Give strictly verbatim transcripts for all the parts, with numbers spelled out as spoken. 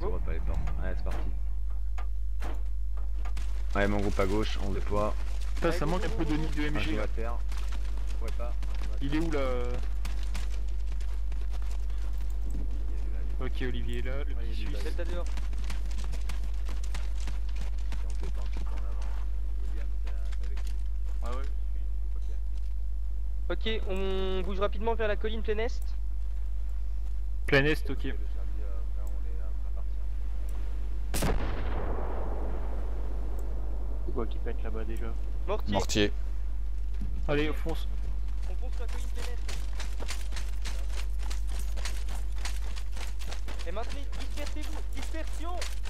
s'ouvre pas les portes. Allez, c'est parti. Ouais, mon groupe à gauche, on déploie. Putain, ça manque un peu de nid de M G. Un à terre. Ouais, pas. Il est où là? Ok, Olivier est là, le petit suisse. Delta dehors. On fait pas un petit peu en avant. William, t'es avec nous? Ah ouais. Ok, on bouge rapidement vers la colline plein est. Plein est, ok. Le Charlie, euh, après, on est prêt à partir. C'est quoi qui pète là-bas déjà? Mortier. Mortier. Allez, fonce. On fonce sur la colline plein est. Et maintenant, dispersez-vous. Dispersion.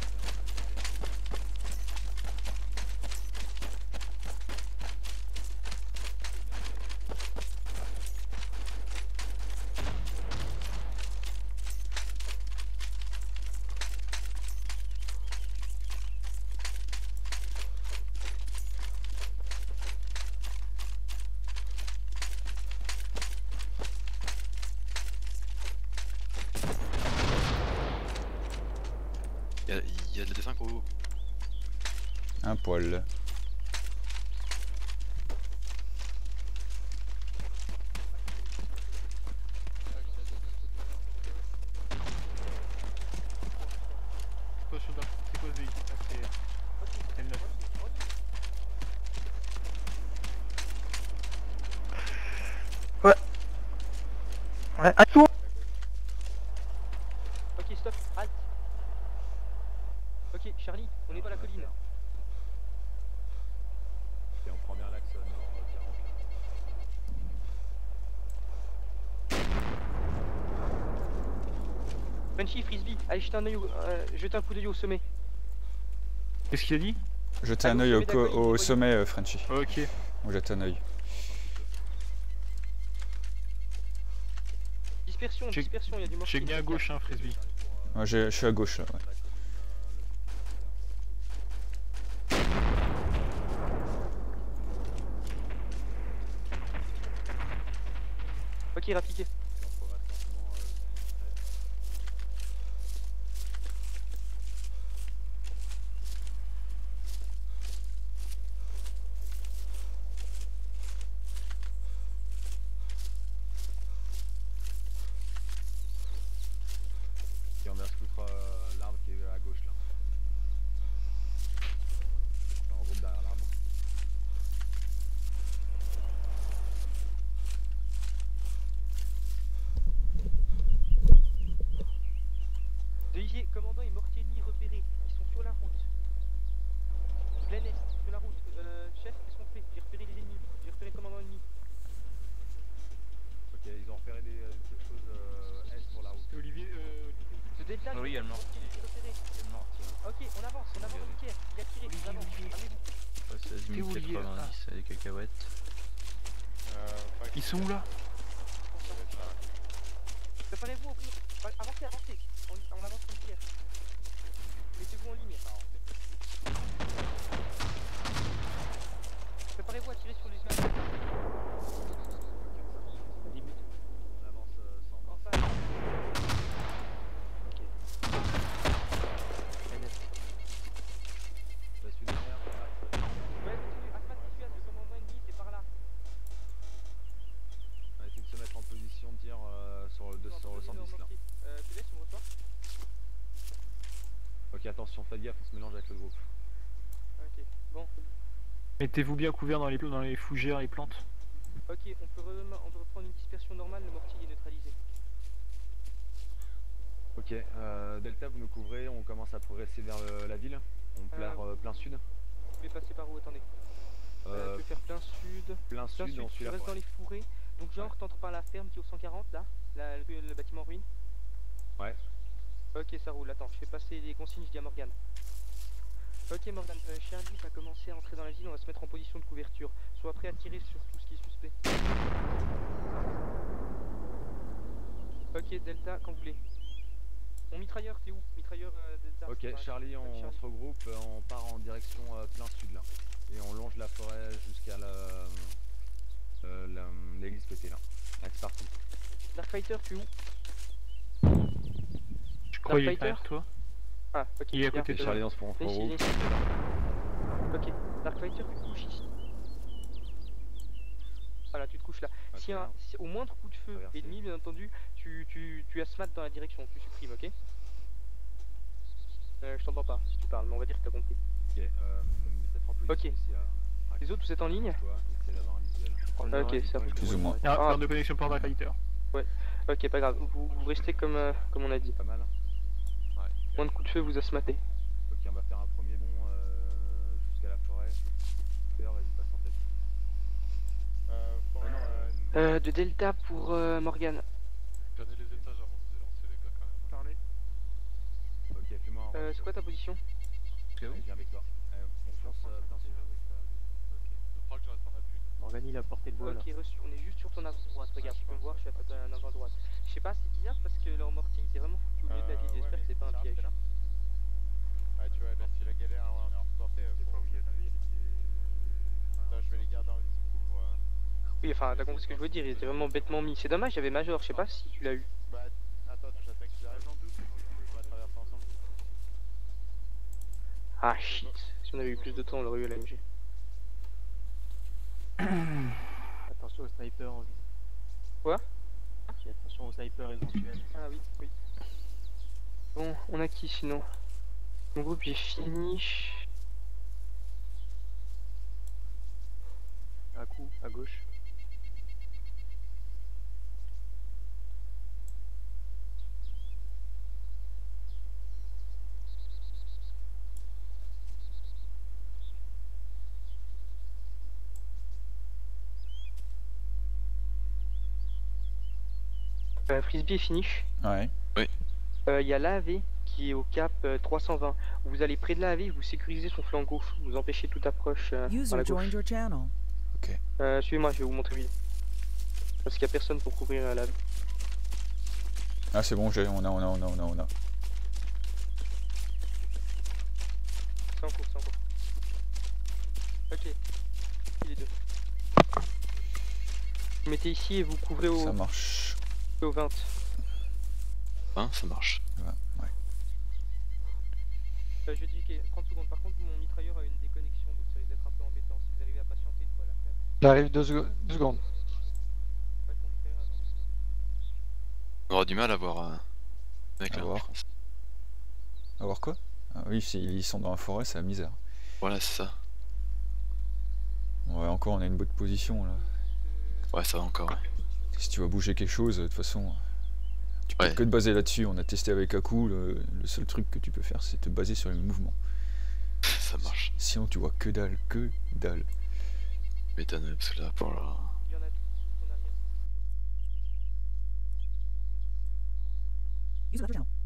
Y'a y a de la dessin au haut. Un poil. C'est quoi ce C'est quoi ce véhicule? Ah, c'est le neuf. Ouais. Ouais, à tout. Ok, stop, halt. Ok, Charlie, on est pas à la colline. Et on prend bien l'axe nord quarante. Frenchy, Frisbee, allez jeter un, oeil au, euh, jeter un coup d'œil au sommet. Qu'est-ce qu'il a dit? Jetez Ah, un donc, œil au, sommet co- d'accord, au il faut- sommet, euh, Frenchy. Ok. On jette un œil. Dispersion, Check- dispersion, il y a du mortier. Check bien à gauche, hein, Frisbee. Moi, je suis à gauche là. Ouais. Ok, rappliqué. Et on vient se foutre euh, l'arbre qui est à gauche là. On regroupe derrière l'arbre. Olivier, commandant et mortier ennemi repérés. Ils sont sur la route. Plein est, sur la route. Euh, chef, qu'est-ce qu'on fait? J'ai repéré les ennemis. J'ai repéré le commandant ennemi. Ok, ils ont repéré des, euh, quelque chose euh, est pour la route. Olivier, euh... Le delta, Oui, il y a le mortier. repéré. Ok, on avance, on avance, Mickey. Il a tiré, on avance. Armez-vous. Ouais, c'est T'es où, Azimut Olivier, là? quatre-vingt-dix avec des cacahuètes. Ils sont où là? Préparez-vous, ouvrir. Avancez, avancez. On, on avance comme hier. Mettez-vous en ligne. Préparez-vous à tirer sur les immeubles. On avance euh, sans En mort. face. Ok. La suite derrière, axe. Ouais, continue. Asmat, dissuade. Le commandant ennemi, c'est par là. On va essayer de se mettre en position de tir euh, sur le, de, sur le cent dix là. Euh, tu laisses, on reçoit. Ok, attention, faites gaffe, on se mélange avec le groupe. Ok, bon. Mettez-vous bien couvert dans les, dans les fougères et plantes. Ok, on peut, re- on peut reprendre une dispersion normale, le mortier est neutralisé. Ok, euh, Delta, vous nous couvrez, on commence à progresser vers le- la ville. On plaire Euh, euh, plein sud. Vous pouvez passer par où? Attendez. Euh, Euh, tu peux faire plein sud. plein Plein sud, sud, on suit tu la restes dans forêt. les fourrés. Donc genre, Ouais. t'entres par la ferme qui est au cent quarante là, la- le, le bâtiment en ruine. Ouais. Ok, ça roule. Attends, je fais passer les consignes, je dis à Morgane. Ok Morgane, euh, Charlie va commencer à entrer dans la ville, on va se mettre en position de couverture. Sois prêt à tirer sur tout ce qui est suspect. Ok Delta, quand vous voulez. Mon mitrailleur, t'es où? Mitrailleur euh, Delta. Ok, Ouais, Charlie, on, Charlie. se regroupe, euh, on part en direction euh, plein sud là. Et on longe la forêt jusqu'à la- euh, la- l'église pétée là. Allez, c'est parti. Darkfighter, tu es où? Je croyais Darkfighter pas avec toi. Ah, ok. Il est à bien, côté de faisons. Alliance pour Viens ici, Infrarouge. viens ici. Ok, Darkfighter, tu te couches ici. Voilà, tu te couches là. Ok. Si, un, si au moindre coup de feu Traversé. ennemi, bien entendu, tu, tu, tu as SMAT dans la direction, tu supprimes, ok? euh, Je t'entends pas si tu parles, mais on va dire que t'as compris. Ok, euh, peut-être en position Ok. ici à... Les autres, vous êtes en ligne? Toi, essaie d'avoir un visuel. Ah, ok, ça roule. Plus ou moins. Ah, Ah. perte de connexion pour Darkfighter. Ok, pas grave, vous, vous restez comme, euh, comme on a dit. Pas mal. Ouais. Moins de coups de feu vous a smaté. Ok, on va faire un premier bond euh, jusqu'à la forêt. D'ailleurs, vas-y, passe en tête. Euh, forêt, Ah non, euh, Euh, de Delta pour euh, Morgan. Regardez les étages avant de vous élancer les gars quand même. Parlez. Ok, fais-moi un Euh, rush. c'est quoi ta position? Allez, je viens avec toi. Allez, on fonce euh, plein sud. Ok. Je crois que je reste en appui. Morgane il a porté le voile. Ok, reçu. On est juste sur ton avant droite. Regarde, tu peux me voir, je suis à ta en avant droite. Je sais pas, c'est bizarre parce que leur mortier il était vraiment foutu au milieu de la Euh, ville. ouais, J'espère mais que c'est pas un ça, piège. c'est là. Ah, tu vois, là, c'est la galère, ouais, on est reporté. Il est pas au milieu de la ville, il est... Attends, je vais les garder en vie couvre. euh. Oui, enfin, t'as compris ce que je veux dire. Il était vraiment bêtement mis. C'est dommage, il y avait Major. Je sais pas si tu l'as eu. Bah, attends, j'attends qu'ils arrivent. J'en doute. On va traverser ensemble. Ah shit. Si on avait eu plus de temps, on l'aurait eu à la M G. Attention au sniper en vie. Quoi? J'ai attention au sniper éventuel. Ah oui, oui. Bon, on a qui sinon? Mon groupe est finish. Un coup, à gauche. Euh, Frisbee est finish. Ouais. Il euh, y a l'A A V qui est au cap euh, trois cent vingt. Vous allez près de l'A A V, vous sécurisez son flanc gauche, vous empêchez toute approche euh, par User la gauche. joined your channel. Euh, Suivez-moi, je vais vous montrer lui. Parce qu'il n'y a personne pour couvrir euh, l'A A V. Ah c'est bon, j'ai, on a, on a, on a, on a, on a. C'est en cours, c'est en cours. Ok. Les deux. Vous mettez ici et vous couvrez au, Ça marche. au vingt. Hein, ça marche. Ouais, ouais. Euh, je vais dire trente secondes. Par contre, mon mitrailleur a une déconnexion, donc ça risque d'être un peu embêtant. Si vous arrivez à patienter une fois à la fenêtre. J'arrive deux, secondes. deux secondes. Ouais, mon mitrailleur avance. On aura du mal à voir euh, avec À la voir. je pense. À voir quoi? Ah oui, s'ils sont dans la forêt, c'est la misère. Voilà, c'est ça. Ouais, encore on a une bonne position là. Ouais, ça va encore. Ouais. Si tu vas bouger quelque chose, de toute façon, tu peux Ouais. que te baser là-dessus. On a testé avec Aku, le, le seul truc que tu peux faire, c'est te baser sur les mouvements. Ça marche. Sinon, tu vois que dalle, que dalle. M'étonne, parce que là, pour la... Il y en a deux. On a rien. User left your channel.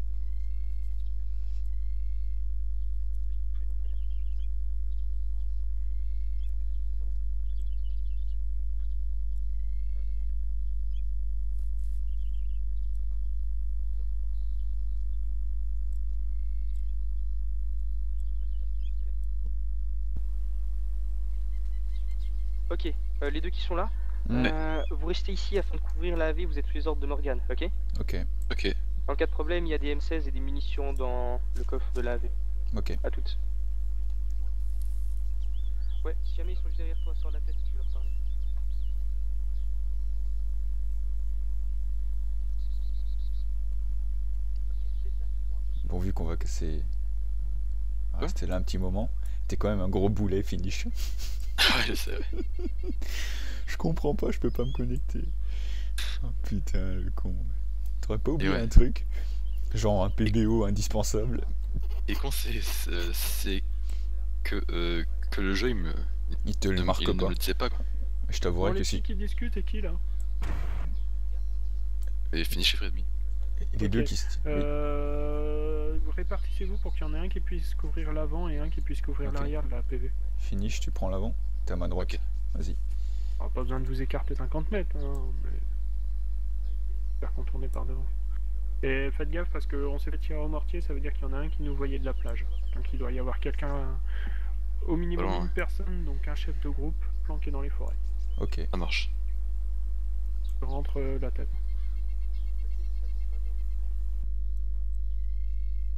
Ok, euh, les deux qui sont là, Mm. euh, vous restez ici afin de couvrir l'A A V, vous êtes sous les ordres de Morgan, ok? Ok, Ok. En cas de problème, il y a des M seize et des munitions dans le coffre de l'A A V. ok. À toutes. Ouais, si jamais ils sont juste derrière toi, sors la tête si tu veux leur parler. Bon, vu qu'on va casser. On va rester là un petit moment. T'es quand même un gros boulet, finish. Ouais, je sais, ouais. Je comprends pas, je peux pas me connecter. Oh putain, le con. T'aurais pas oublié ouais. un truc? Genre un P B O indispensable. Et con, c'est c'est- c'est que, euh, que le jeu, il me... Il te le ne- marque il ne pas. le sait pas, quoi. Je Bon, t'avouerai les que petits si. qui discutent et qui là? Et fini chez Fredmi. Les Ok. deux qui se. oui. Euh... Répartissez-vous pour qu'il y en ait un qui puisse couvrir l'avant et un qui puisse couvrir Ok. l'arrière de la P V. Finish, tu prends l'avant. T'es à ma droite. Ok. Vas-y. Alors, pas besoin de vous écarter cinquante mètres, hein, mais... faire contourner par devant. Et faites gaffe parce qu'on s'est fait tirer au mortier, ça veut dire qu'il y en a un qui nous voyait de la plage. Donc il doit y avoir quelqu'un, au minimum Pas loin, une ouais. personne, donc un chef de groupe, planqué dans les forêts. Ok. Ça marche. Rentre euh, la tête.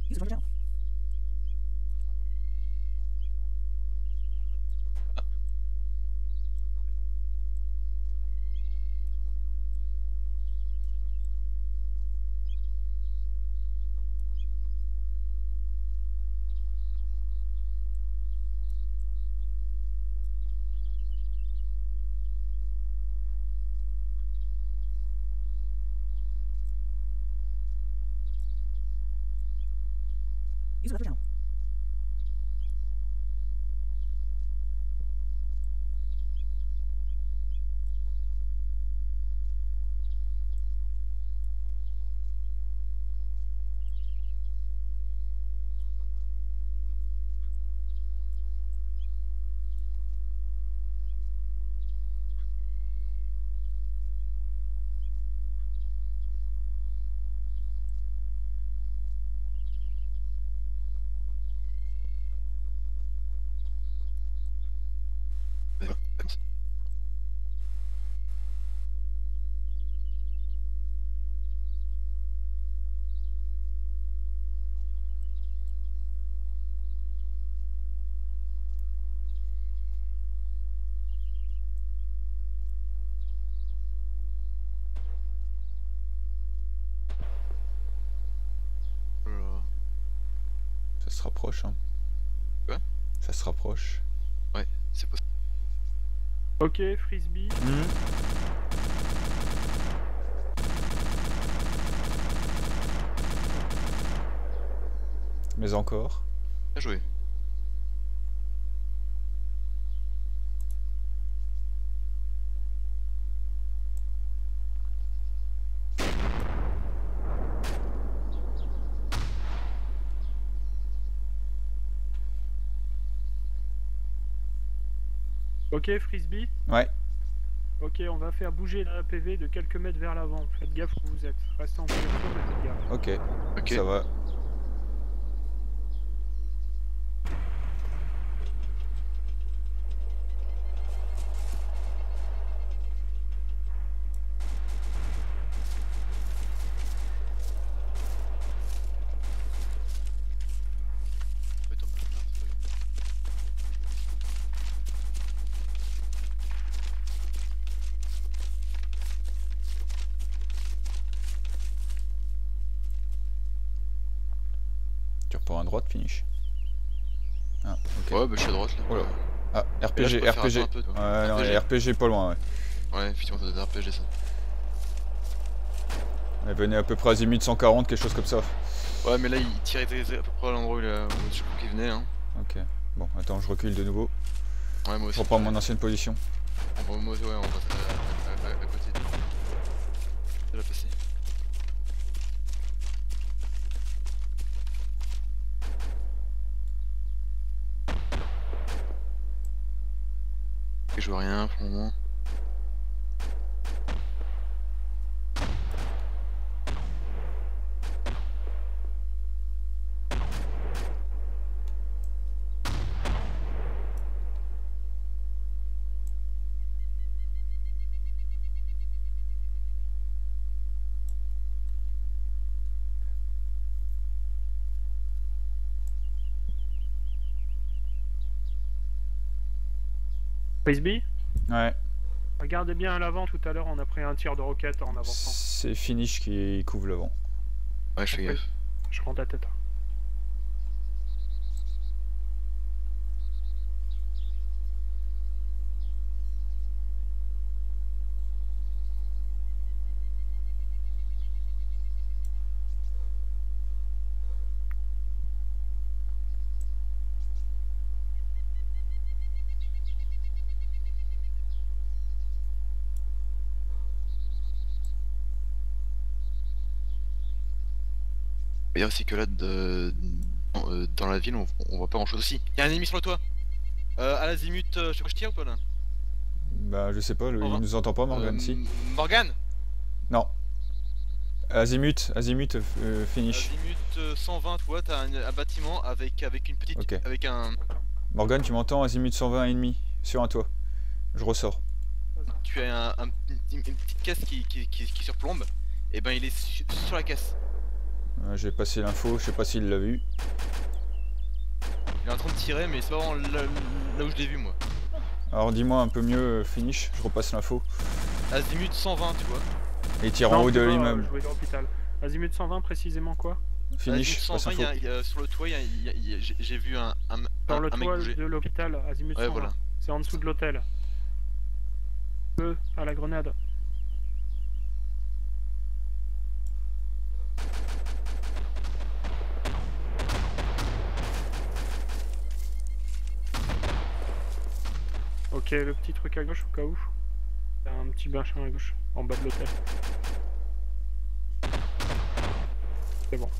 Ça se rapproche, hein. Quoi? Ça se rapproche. Ouais, c'est possible. Ok, frisbee. Mmh. Mais encore. Bien joué. Ok, frisbee. Ouais. Ok, on va faire bouger la P V de quelques mètres vers l'avant. Faites gaffe où vous êtes. Restez en couverture, mais faites gaffe. Ok. Ok. Ça va. Tu reprends à droite, finish. Ah, ok. Ouais, bah je suis à droite là. Oh là. Ah, Et là, je R P G, peux faire R P G. attendre un peu, toi. Ouais, non, R P G. il y a R P G pas loin, ouais. Ouais, effectivement, ça doit être R P G ça. Elle venait à peu près à azimut cent quarante, quelque chose comme ça. Ouais, mais là il tirait à peu près à l'endroit où, il a- où je crois qu'il venait. Hein. Ok. Bon, attends, je recule de nouveau. Ouais, moi aussi. Je reprends mon ancienne position. On va, moi, ouais, on va à, à, à, à côté de la P C. Et je vois rien pour le moment. Frisbee. Ouais. Regardez bien à l'avant, tout à l'heure on a pris un tir de roquette en avançant. C'est finish qui couvre l'avant. Ouais, je fais gaffe. Je rends ta tête. Il y a aussi que là, de, dans, euh, dans la ville, on, on voit pas grand chose aussi. Il y a un ennemi sur le toit. Euh, à l'azimut, euh, je sais quoi je tire ou pas là? Bah, je sais pas, le- Au il revoir. nous entend pas, Morgan, Euh, si. Morgan. Non. Azimut, azimut, euh, finish. Azimut euh, cent vingt, tu vois, t'as un, un bâtiment avec, avec une petite. Ok. Avec un. Morgan, tu m'entends? Azimut cent vingt et demi, sur un toit. Je ressors. Tu as un, un- une, une petite caisse qui, qui, qui, qui surplombe. Et ben il est su- sur la caisse. Euh, J'ai passé l'info, je sais pas s'il l'a vu. Il est en train de tirer, mais c'est pas vraiment là, là où je l'ai vu moi. Alors dis-moi un peu mieux, euh, finish, je repasse l'info. Azimut cent vingt, tu vois. Et il tire Non, en haut tu de vois, l'immeuble. Je voulais de l'hôpital. Azimut cent vingt, précisément quoi? Finish, Azimut passe cent vingt, l'info. il y a- il y a- sur le toit, il y a- il y a- il y a- j'ai j'ai vu un, un, Dans un, le un mec toit bouger. de l'hôpital, Azimut Ouais, cent vingt. voilà. C'est en dessous de l'hôtel. Feu à la grenade. Ok, le petit truc à gauche au cas où. Il y a un petit machin à gauche, en bas de l'hôtel. C'est bon.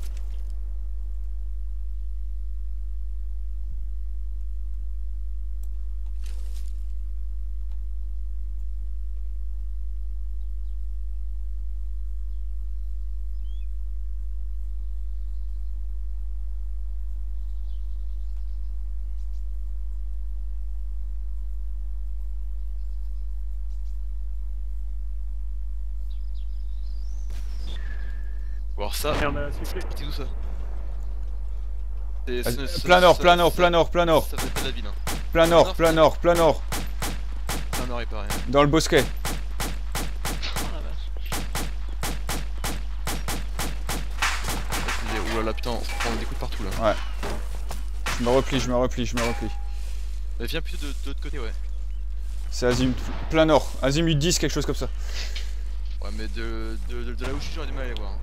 Voir ça. Merde, elle a sifflé. C'est où ça? C'est- Ah, c'est- c'est- Plein nord, ça- plein nord, ça- plein nord, plein nord. Ça fait pas de la ville, hein. Plein nord, plein nord, plein nord. Plein nord, il paraît. Dans le bosquet. Oulala, putain, on se prend des coups de partout là. Je me replie, je me replie, je me replie. Euh, viens plutôt de, de l'autre côté, ouais. C'est Azimut, plein nord. Azimut dix, quelque chose comme ça. Ouais, mais de, de, de, de là où je suis, j'aurais du mal à les voir. Hein.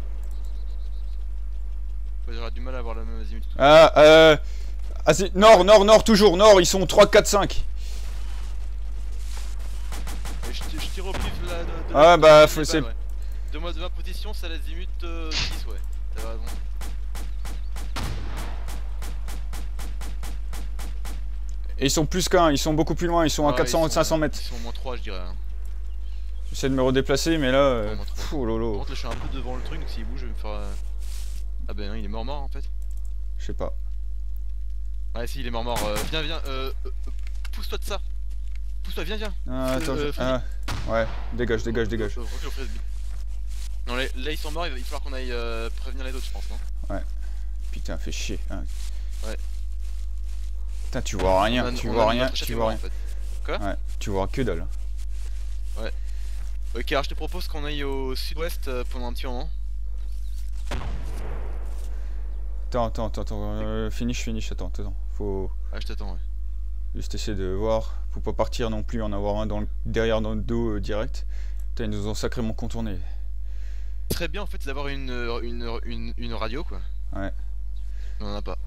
Ouais, j'aurais du mal à voir la même azimut. Ah, euh... Azim- nord, nord, nord, toujours, nord, ils sont trois, quatre, cinq. Et je, tire- je tire au pif là. De, de, Ah, de- bah, de- faut- de- c'est- ouais. De moi de ma position, c'est l'azimut euh, dix, ouais. T'as raison. Et ils sont plus qu'un, ils sont beaucoup plus loin, ils sont à Ah, quatre cents, ils sont- cinq cents mètres. Ils sont au moins trois, je dirais. Hein. J'essaie de me redéplacer, mais là... Euh... Au moins trois. pff, oh Par lolo, contre, là, je suis un peu devant le truc, donc s'il bouge, je vais me faire. euh, Ah, ben non, il est mort-mort en fait. je sais pas. Ouais, si, il est mort-mort. Euh, viens, viens, euh, euh, euh, pousse-toi de ça. Pousse-toi, viens, viens. Ah, attends, Euh, je- ah, ouais, dégage, dégage, dégage. Euh, recule au frisbee. Non, là, là, ils sont morts, il va il va falloir qu'on aille euh, prévenir les autres, je pense, non? Putain, fais chier. Hein. Ouais. Putain, tu vois rien, On a- tu on vois a rien, notre tu château vois mort, rien. en fait. Ouais, tu vois que dalle. Ok, alors je te propose qu'on aille au sud-ouest euh, pendant un petit moment. Attends, attends, attends, attends, euh, finish, finish, attends, attends. Faut Ah, je t'attends, ouais. juste essayer de voir. Faut pas partir non plus, en avoir un dans le... derrière dans le dos euh, direct. Putain, ils nous ont sacrément contourné. Très bien en fait d'avoir une, euh, une, une, une radio quoi. Ouais. Mais on en a pas.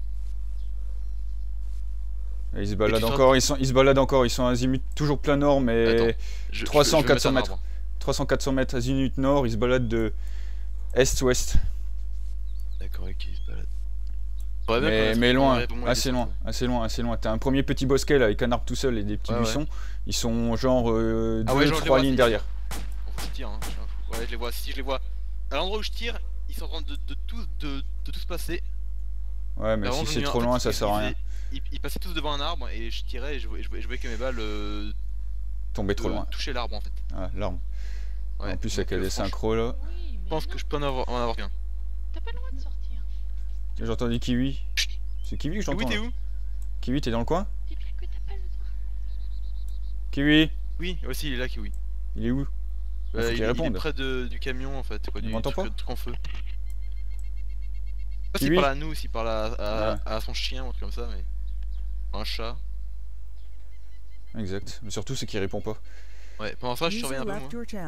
Et ils se baladent tu sens- encore, ils, sont, ils se baladent encore, ils sont azimut toujours plein nord, mais Attends, Je- trois cents, je- je vais quatre cents mettre un mètres. arbre. trois cents, quatre cents mètres azimut nord, ils se baladent de est-ouest. D'accord, ok, il se balade. Ouais, bien, Mais, qu'on mais a- loin, ouais, pour moi, il assez descend, loin, assez loin, assez loin. T'as un premier petit bosquet là avec un arbre tout seul et des petits Ouais, ouais. buissons. Ils sont genre euh, Ah deux, ouais, genre, je les trois vois, lignes si. derrière. ouais. Faut que je tire, hein. je suis un fou. Ouais, je les vois, si je les vois. À l'endroit où je tire, ils sont en train de, de, tous, de, de tous passer. Ouais, mais Vraiment, si j'en ai c'est eu un, trop en fait, loin, ils- ça sert à ils rien. faisaient- Ils, ils passaient tous devant un arbre et je tirais et je, voyais- je, voyais- je voyais que mes balles euh, Tomber trop euh, loin. touchaient l'arbre en fait. Ah, l'arme. Ouais, En plus, donc, avec euh, des franchement, synchros là. Oui, Je mais pense non, que je peux en avoir, en avoir qu'un. t'as pas le droit de sortir. J'ai entendu Kiwi. C'est Kiwi que j'entends Oui, t'es là. où? Kiwi, t'es dans le coin? Dis-lui que t'as pas le droit. Kiwi, Oui, aussi il est là qui oui. il est où? Il Euh, faut il, qu'il il est réponde. près de, du camion en fait, quoi, Il du m'entend truc, pas truc en feu. Je sais pas s'il Kiwi parle à nous, s'il parle à, à, Ouais. à son chien ou un truc comme ça, mais. Un chat. Exact. Mais surtout, c'est qu'il répond pas. Ouais, pendant ça, je surveille un peu moi.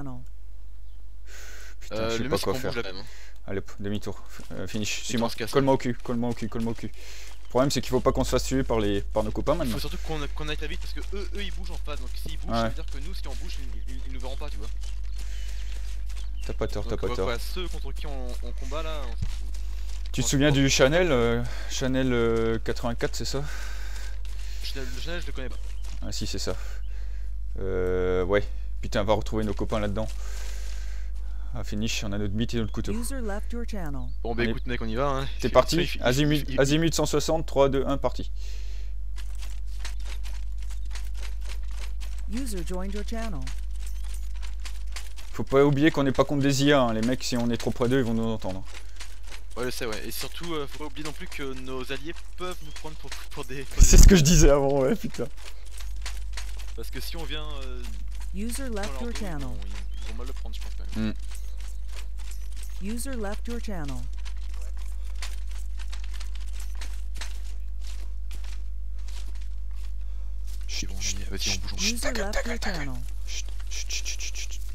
Putain, Euh, je sais le pas mec quoi qu'on faire. bouge là même. hein. Allez, hop, demi-tour. Euh, finish. Et Suis-moi. on se casse. Colle-moi au cul, colle-moi au cul, colle-moi au cul. Le problème, c'est qu'il faut pas qu'on se fasse tuer par, les... par nos copains Il maintenant. faut surtout qu'on qu'on aille très vite parce que eux, eux ils bougent en face, donc s'ils bougent, Ouais. ça veut dire que nous, si on bouge, ils, ils- ils nous verront pas, tu vois. T'as pas tort, t'as Donc, pas ouais, tort. quoi, ceux contre qui on, on combat là, on s'en fout. Tu te on- souviens on- du Chanel euh, Chanel euh, quatre-vingt-quatre, c'est ça? Chanel- Le Chanel, je le connais pas. Ah si, c'est ça. Euh... Ouais. Putain, on va retrouver nos copains là-dedans. Ah, finish, on a notre bite et notre couteau. Bon, bah Allez. écoute, mec, on y va. Hein. C'est Il- parti, il- il- azimut, il- il- azimut cent soixante, trois, deux, un, parti. Faut pas oublier qu'on n'est pas contre des I A, hein. Les mecs, si on est trop près d'eux, ils vont nous entendre. Ouais, je sais, ouais. Et surtout, euh, faut pas oublier non plus que nos alliés peuvent nous prendre pour, pour des. pour C'est des- ce que je disais avant, ouais, putain. Parce que si on vient euh, User dans left leur your dos, channel. ils vont, ils vont mal le prendre, je pense quand même. Mm. User left your channel. Chut, bon, vas-y, vas-y, on bouge, on bouge. User left your channel. Chut, chut, chut, chut, chut, chut.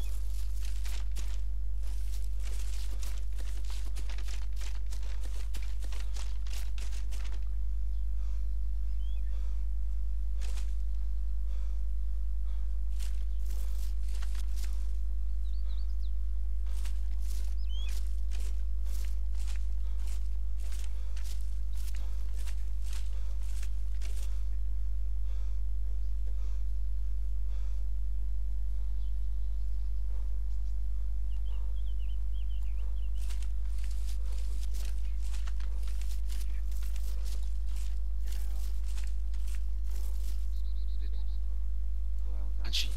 Anchi.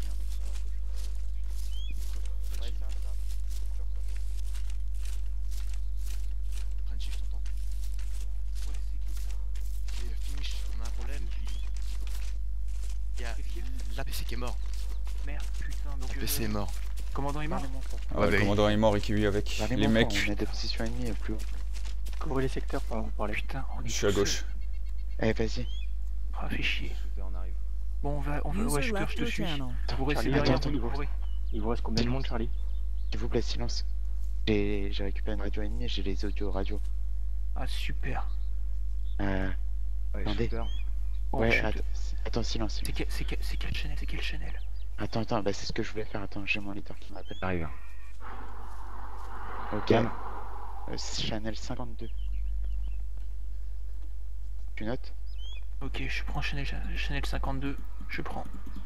Anchi, je t'entends. Ouais, c'est qui ça? C'est Finish, on a un problème. Il y a l'A P C qui est mort. Merde, putain, donc. L'A P C est euh, mort. le commandant est mort. Ah ouais, Ouais, le bah, commandant est mort et qui lui avec. Les mecs, On a des positions ennemies plus haut. Couvrez les secteurs pour en parler. Putain, on est je suis à tous gauche. Eh, vas-y. Ah, fait chier. Shooter, on arrive. Bon, on va, on va, ouais, User shooter, left je te your suis. channel. Vous restez Charlie, derrière, attends, vous nous attends, couvrez. Il vous reste combien de monde, Charlie? S'il vous plaît, silence. J'ai j'ai récupéré une radio ennemie et j'ai les audios radio. Ah, super. Euh. Ouais, Attendez. shooter. Oh, ouais, chut. attends, attends, silence. C'est silence. quel, c'est quel, c'est quel channel, c'est quel channel? Attends, attends, bah c'est ce que je voulais faire. Attends, j'ai mon leader qui m'appelle. Arrive. Ok. Cam. Euh, Channel cinquante-deux. Tu notes? Ok, je prends channel, channel cinquante-deux, je prends.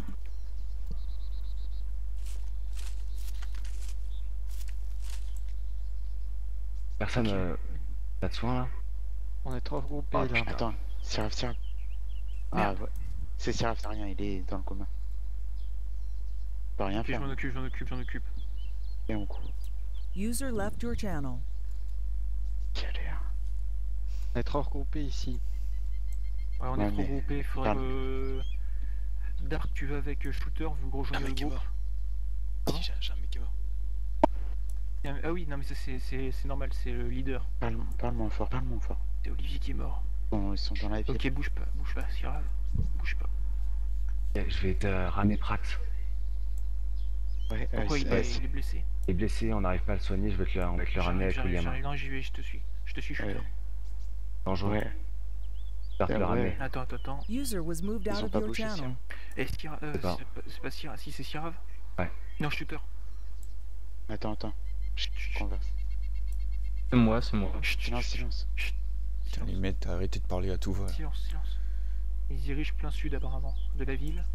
Personne. Ok. Euh... Pas de soin là? On est trop regroupés Ah, là. putain. Attends, Siraf, Siraf. Ah Merde. ouais. C'est Siraf, c'est rien, il est dans le coma. On peut rien Ok, je faire. m'en occupe, je m'en occupe, j'en occupe. Et on court. User left your channel. Galère. On est trop regroupés ici. Ouais, on Ouais, est trop mais- groupés, faudrait Parle. que... Dark, tu vas avec euh, Shooter, vous Un rejoignez le mec qui est groupe. mort. Pardon Si, j'ai j'ai un mec qui est mort. Il y a- Ah oui, non mais ça c'est c'est- c'est normal, c'est le leader. Parle, parle moins fort, parle moins fort. C'est Olivier qui est mort. Bon, ils sont dans la ville. Ok, bouge pas, bouge pas, c'est grave. Bouge pas. Je vais te ramener Prax. Ouais, euh, Pourquoi c'est- il, euh, est, c'est- il est blessé? Il est blessé, on n'arrive pas à le soigner, je vais te le, on va te le ramener avec J'arrive, William. j'arrive, non j'y vais, je te suis. Je te suis, Shooter. Ouais. Dangereux. Ouais. J'espère te Euh, le ouais. ramener. Attends, attends, attends. User was moved Ils out ont of pas your bougé, channel. Siraf. Eh, Skira, euh, C'est pas- c'est pas, c'est pas Skira, si c'est Sirav. Ouais. Non, Shooter. Attends, attends. Chut, Chut. converse. C'est moi, c'est moi. Chut, chut, Silence, chut, silence. chut. Putain, Silence. les mecs, arrêtez de parler à tout va. Silence, silence. Ils dirigent plein sud apparemment, de la ville.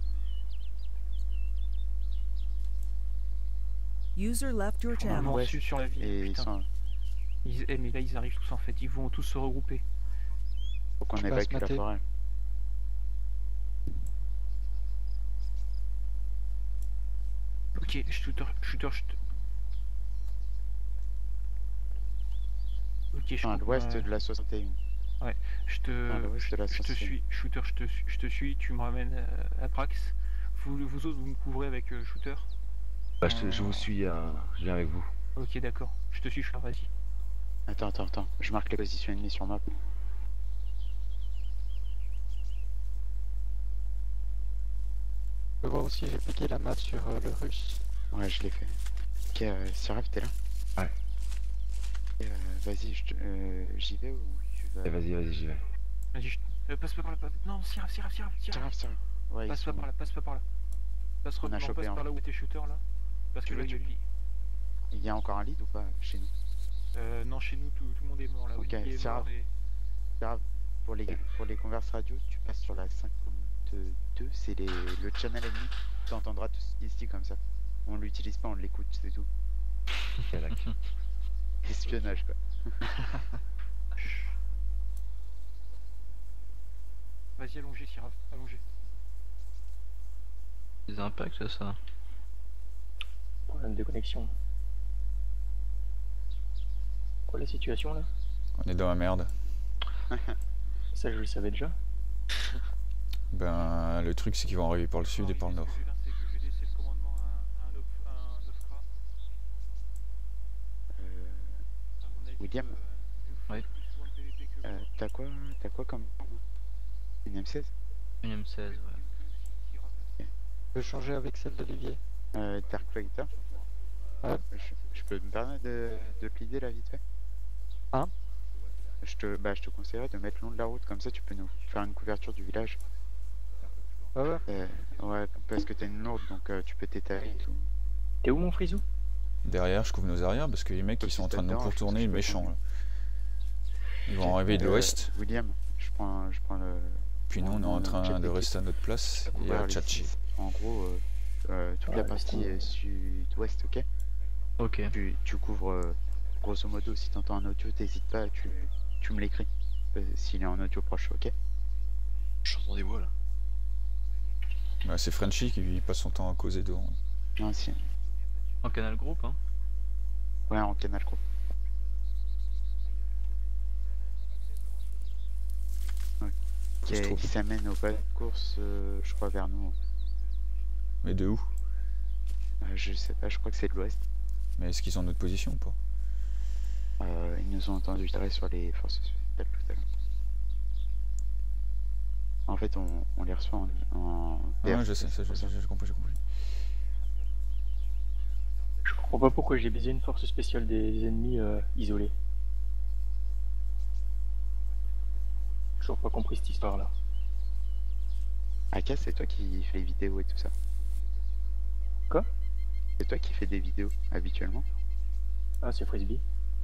User left your channel. Probablement ouais. sud sur la ville. Et ils putain. sont. Ils- eh, mais là ils arrivent tous en fait, ils vont tous se regrouper. Faut qu'on Je passe évacue la mater. forêt. Ok, shooter, shooter, shooter. Ok, je Enfin, à coupe, l'ouest euh, de la soixante et un. je te, à l'ouest de la je te soixante et un. suis, shooter, je te, suis- je te suis, tu me ramènes euh, à Prax. Vous, vous autres, vous me couvrez avec euh, shooter. Bah, je, te- je vous suis, euh, je viens avec vous. Ok, d'accord. Je te suis, frère, vas-y. Attends, attends, attends. Je marque les positions ennemies sur map. Je peux voir aussi, j'ai piqué la map sur euh, le russe. Ouais, je l'ai fait. Ok, euh, Siraf, t'es là? Ouais. Et, euh, Vas-y, je te- euh, j'y vais ou tu vas? Eh, vas-y, vas-y, j'y vais. Vas-y, je... euh, passe pas par là. Pas... Non, Sirav, Sirav, Sirav, Sirav. Siraf, Siraf. Ouais, ils Passe pas sont- par là, passe pas par là. Passe, On a non, chopé passe un. par là où était shooter là. Parce Tu que là, veux, il y a tu- le lit. Il y a encore un lead ou pas chez nous? Euh, non, chez nous, tout, tout le monde est mort là. Ok, Olivier est Sirav. mort et... Siraf, pour les, pour les converses radio, tu passes sur la cinquante-deux, c'est les, le channel ennemi. Tu entendras tout ce qui est ici comme ça. On l'utilise pas, on l'écoute, c'est tout. Ok, d'accord. Espionnage quoi. Vas-y, allongez, Sirav, allongez. Des impacts ça. Problème de connexion. Quoi la situation là? On est dans la merde. Ça je le savais déjà. Ben, le truc c'est qu'ils vont arriver par le sud et par le nord. C'est que je vais laisser le commandement à un Op- à un Ofra. Euh, À mon avis, William, euh, vu que vous Ouais. faites plus souvent de P V P que euh, moi, t'as quoi, t'as quoi comme arme? Une M seize? Une M seize, ouais. qui rame- Je peux changer avec celle d'Olivier. Euh, Dark Fighter? Ouais. Je, je peux me permettre de, de te l'idée là vite fait? Hein? Je te, bah, je te conseillerais de mettre le long de la route, comme ça tu peux nous faire une couverture du village. Ouais, ouais. Euh, ouais, parce que t'es une lourde, donc euh, tu peux t'étaler et tout. T'es où mon frisou? Derrière, je couvre nos arrières parce que les mecs ils sont en train de nous Dedans, je pense contourner que je peux méchants prendre. là. Ils vont Ok. arriver de Euh, l'ouest, William, je prends, je prends le. puis nous on est en le train jet de d'équipe. rester à notre place Ça et couvre à les tchatcher. six. En gros, euh, euh, toute Ouais, la laisse partie tomber. euh, sud-ouest, ok? Ok. Tu, tu couvres, euh, grosso modo, si t'entends un audio, t'hésites pas, tu, tu me l'écris. euh, S'il est en audio proche, ok? J'entends des voix là. Bah, c'est Frenchy qui passe son temps à causer devant. Non, si. En canal groupe, hein. Ouais, en canal groupe. Ok, Ça se trouve. il s'amène au pas de course, euh, je crois, vers nous. Mais de où? Euh, je sais pas, je crois que c'est de l'ouest. Mais est-ce qu'ils ont notre position ou pas? Euh, ils nous ont entendu tirer sur les forces spéciales tout à l'heure. En fait, on, on les reçoit en, en Ah, P F, je sais, ça, c'est je pour sais, j'ai compris, j'ai compris. Je comprends pas pourquoi j'ai baisé une force spéciale des ennemis euh, isolés. J'ai toujours pas compris cette histoire là. Aka, c'est toi qui fais les vidéos et tout ça? Quoi? C'est toi qui fais des vidéos habituellement? Ah, c'est Frisbee.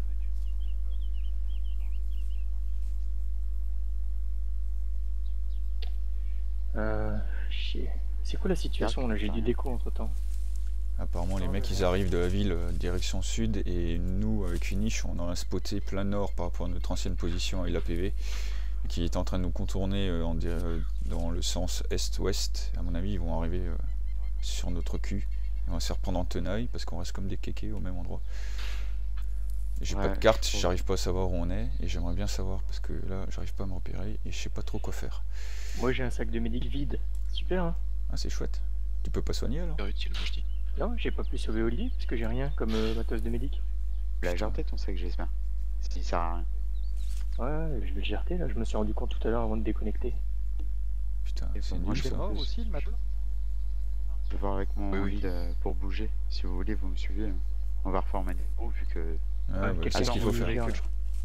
Euh. Chier. C'est quoi la situation là? J'ai du déco entre temps. Apparemment les Ah, mecs ouais. ils arrivent de la ville euh, direction sud et nous avec Finish on en a spoté plein nord par rapport à notre ancienne position à l'A P V qui est en train de nous contourner euh, en, dir- euh, dans le sens est-ouest. À mon avis ils vont arriver euh, sur notre cul. On va se faire prendre en tenaille parce qu'on reste comme des kékés au même endroit. Et J'ai pas Ouais, de carte, je trouve. j'arrive pas à savoir où on est et j'aimerais bien savoir parce que là j'arrive pas à me repérer et je sais pas trop quoi faire. Moi j'ai un sac de médic vide. Super hein? Ah c'est chouette. Tu peux pas soigner alors? Super utile, moi je dis. Non, j'ai pas pu sauver Olivier parce que j'ai rien comme euh, matos de médic. Tu l'as jarté ton sac, j'espère. Si ça sert à rien. Ouais, je vais le gerter là, je me suis rendu compte tout à l'heure avant de déconnecter. Putain, Et c'est moi, nul je fais ça. mort Oh, aussi le matin. Je vais voir avec mon Oui, oui. lead euh, pour bouger. Si vous voulez, vous me suivez. On va reformer les roues vu que. Ah, Ouais, bah, quelqu'un c'est ce qu'il faut qui faire. gère, là.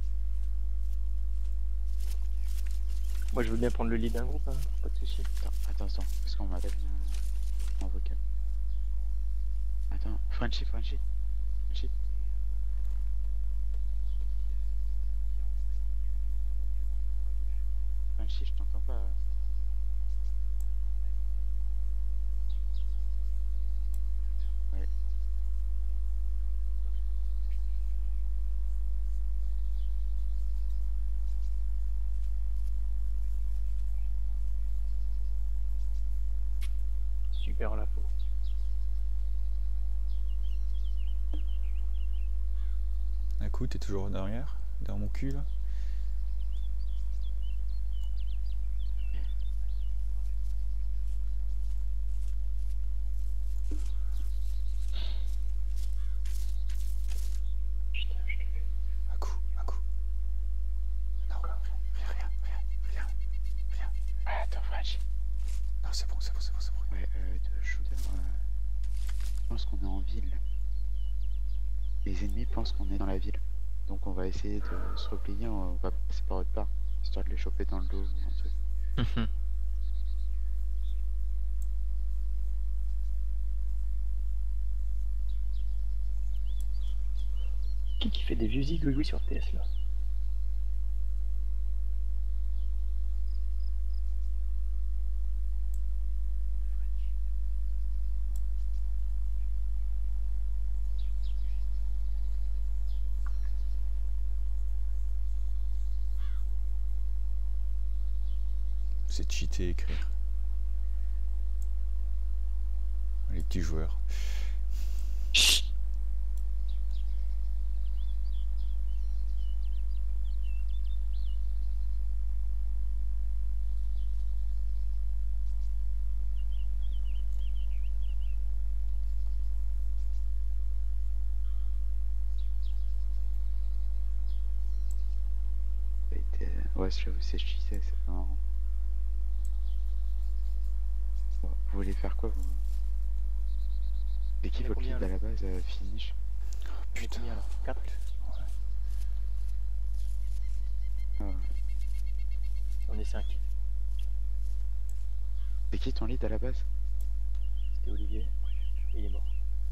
Moi je veux bien prendre le lead d'un groupe, hein, pas de soucis. Attends, attends, attends, parce qu'on m'appelle euh, en vocal. Attends, Frenchy, Frenchy. Frenchy. Frenchy, je t'entends pas. Ouais. Super la peau. Un coup, t'es toujours derrière, derrière mon cul là. Putain, je te fais. Un coup, un coup. Non, rien, rien, rien, rien, rien. Ah, attends, Frenchy. Non, c'est bon, c'est bon, c'est bon, c'est bon. Ouais, euh, de shooter, euh, je pense qu'on est en ville. Les ennemis pensent qu'on est dans la ville. Donc on va essayer de se replier, on va passer par autre part, histoire de les choper dans le dos ou un truc. Qui qui fait des vieux zigouigouis sur T S là? C'est cheater écrire. Les petits joueurs. Ouais, j'avoue, c'est cheaté, c'est pas marrant. Bon, vous voulez faire quoi vous? C'est qui On est votre combien, lead à là la base, euh, finish? On est combien là? quatre? Ah ouais. On est cinq. C'est qui ton lead à la base? C'était Olivier. Il est mort.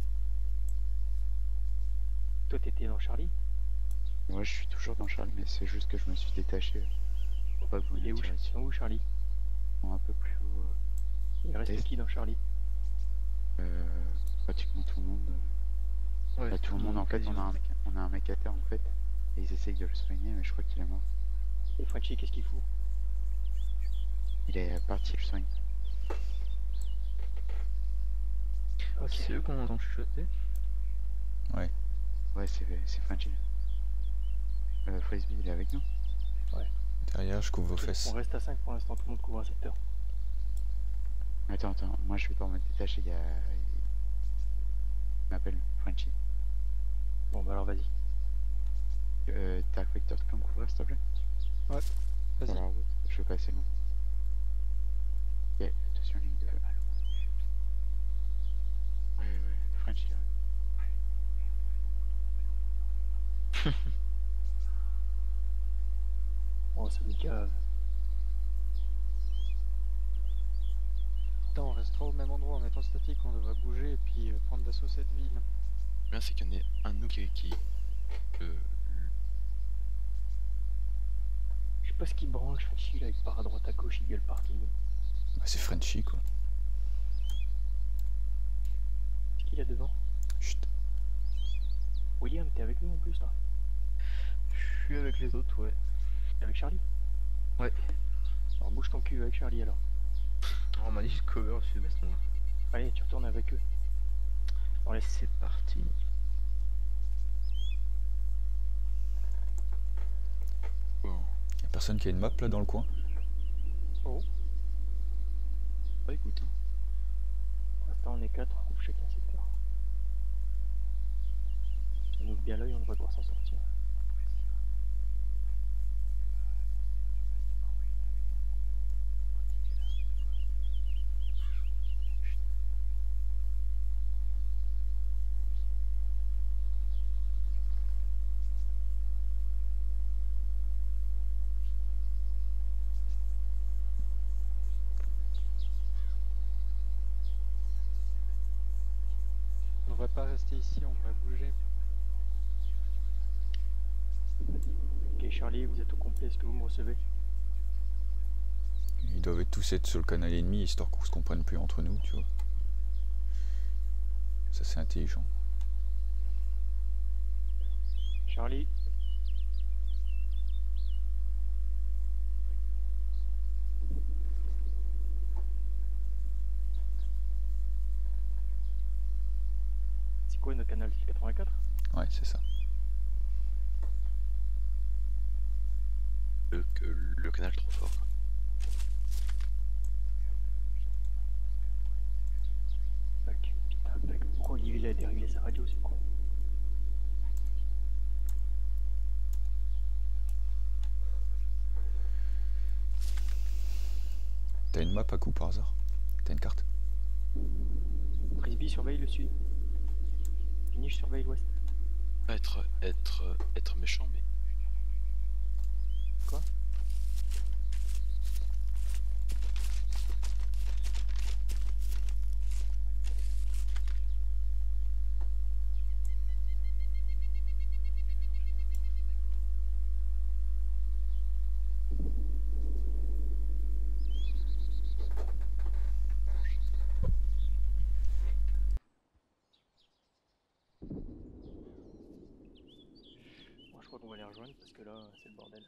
Toi t'étais dans Charlie? Moi je suis toujours dans Charlie, mais c'est juste que je me suis détaché. Faut pas que vous Il est me où, tirez dessus. où Charlie? Un peu plus haut. Euh, Il reste est. qui dans Charlie? Euh, pratiquement tout le monde. euh, Ouais, bah, tout le monde en fait, on a un mec, on a un mec à terre en fait. Et ils essayent de le soigner, mais je crois qu'il est mort. Et Frenchy, qu'est-ce qu'il fout? Il est parti le soigner. Ok. C'est eux qu'on entend chuchoter. Ouais. Ouais, c'est c'est Frenchy. Euh, Frisbee, il est avec nous? Ouais. Derrière, je couvre vos Ok, fesses. on reste à cinq pour l'instant, tout le monde couvre un secteur. Attends, attends, moi je vais pas me détacher, il y a... Il m'appelle Frenchy. Bon bah alors vas-y. Euh, Dark Vector, tu peux me couvrir s'il te plaît? Ouais, Sur vas-y. la route, je vais passer loin. Ok, attention ligne de feu. Ouais, ouais, Frenchy là. Oh c'est le cave. Putain, on restera au même endroit en étant statique, on devrait bouger et puis euh, prendre d'assaut cette ville. Le bien c'est qu'il y en ait un de nous qui... qui euh, Je sais pas ce qu'il branle, Frenchy là, il part à droite à gauche, il gueule partout. Bah, c'est Frenchy quoi. Qu'est-ce qu'il a devant? Chut. William, t'es avec nous en plus là? Je suis avec les autres, ouais. T'es avec Charlie? Ouais. Alors bouge ton cul avec Charlie alors. On m'a dit de cover au sud-ouest, moi. Allez, tu retournes avec eux. On laisse. C'est parti. bon. Y'a personne qui a une map là dans le coin? Oh, Bah écoute, hein. Pour l'instant on est quatre, on couvre chacun un secteur. Si on ouvre bien l'œil, on devrait pouvoir s'en sortir. on devrait pas rester ici, on devrait bouger. Ok Charlie, vous êtes au complet, est-ce que vous me recevez? Ils doivent être tous être sur le canal ennemi histoire qu'on se comprenne plus entre nous, tu vois. Ça c'est intelligent. Charlie? C'est quoi notre canal? C'est quatre-vingt-quatre? Ouais, c'est ça. Le, que le canal trop fort. Quoi. Fuck, putain, fuck. Pourquoi Olivier il a déréglé sa radio, c'est con. T'as une map à coup par hasard? T'as une carte? Frisbee surveille le sud. Finish surveille l'ouest. Pas être, être, être méchant, mais... Quoi? Bon, je crois qu'on va les rejoindre parce que là, c'est le bordel.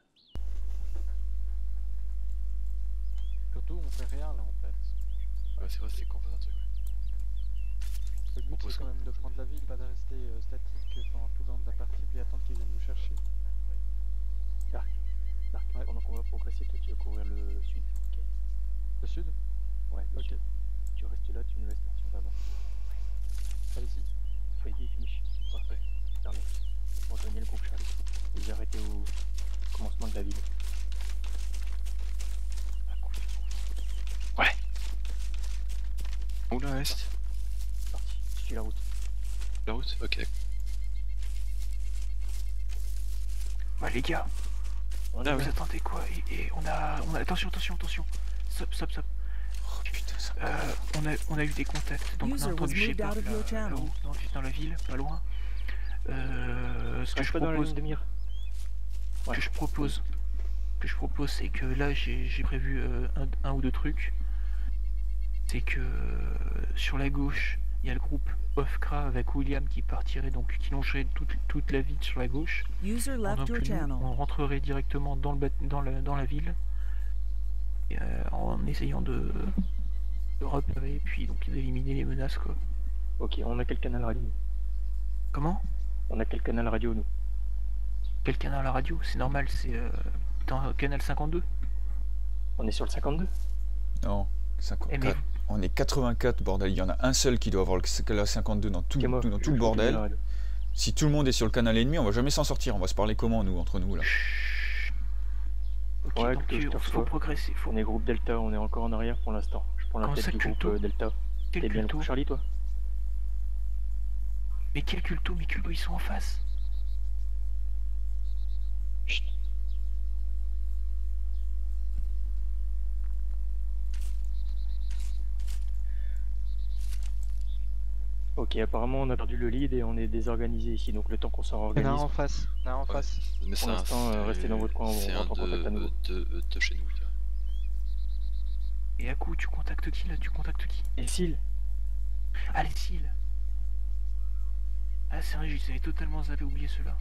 Surtout, on fait rien là en fait. Ouais, c'est vrai, c'est qu'on fasse un truc. Ouais. Le but Propose c'est quand qu'on- même de prendre la ville, pas de rester euh, statique pendant tout le long de la partie puis attendre qu'ils viennent nous chercher. Dark, Dark, Ouais. pendant qu'on va progresser, toi tu vas couvrir le sud. Ok. Le sud? Ouais, le Ok, sud. Tu restes là, tu nous laisses partir d'avant. allez-y. Freddy, finish. Parfait. Fermé. Rejoignez le groupe Charlie. Vous arrêtez au commencement de la ville. à l'est. Parti, je suis la route. La route? Ok, d'accord. Bah les gars, On vous a, ouais. attendez quoi et, et on a, on a... Attention, attention, attention. Stop, stop, stop. Oh putain, ça. Euh, on, a, on a eu des contacts, donc on User a was entendu moved Shepard out of là, your channel. là-haut, dans, dans la ville, pas loin. Euh, ce que Reste je pas dans la propose, ligne de mire. ce Ouais. que je propose, ce que je propose, c'est que là j'ai j'ai prévu euh, un, un ou deux trucs. C'est que euh, sur la gauche, il y a le groupe Ofkra avec William qui partirait, donc qui longerait toute, toute la ville sur la gauche. User Pendant left que your nous, channel. on rentrerait directement dans, le bat- dans, la, dans la ville, et, euh, en essayant de, de repérer et puis donc d'éliminer les menaces quoi. Ok, on a quel canal radio? Comment? On a quel canal radio nous? Quel canal à la radio? C'est normal, c'est euh, dans canal cinquante-deux. On est sur le cinquante-deux? Non, cinquante-quatre. Eh mais- On est quatre-vingt-quatre, bordel. Il y en a un seul qui doit avoir le canal cinquante-deux dans tout, Ok, moi, tout- dans je- tout le je- bordel. je- je- Si tout le monde est sur le canal ennemi, on va jamais s'en sortir. On va se parler comment, nous, entre nous, là? Ok, Ouais, donc que je euh, te faut reçois. progresser. Faut... On est groupe Delta, on est encore en arrière pour l'instant. Je prends la Comment tête ça, du groupe culto? euh, Delta. Quel T'es bien le culto? groupe Charlie, toi? Mais quel culto? Mais culto, ils sont en face. Chut. Ok, apparemment on a perdu le lead et on est désorganisé ici, donc le temps qu'on s'en Il y en a un réorganise. en face. Il y en a un en Ouais. face. Mais Pour c'est un- l'instant, euh, restez dans votre coin, on c'est un rentre en de, contact à nouveau. de, de, de chez nous, tu vois. Et à coup, tu contactes qui là? Tu contactes qui? Et Syl? Ah, les cils. Ah, c'est vrai, j'avais totalement zappé oublié ceux-là.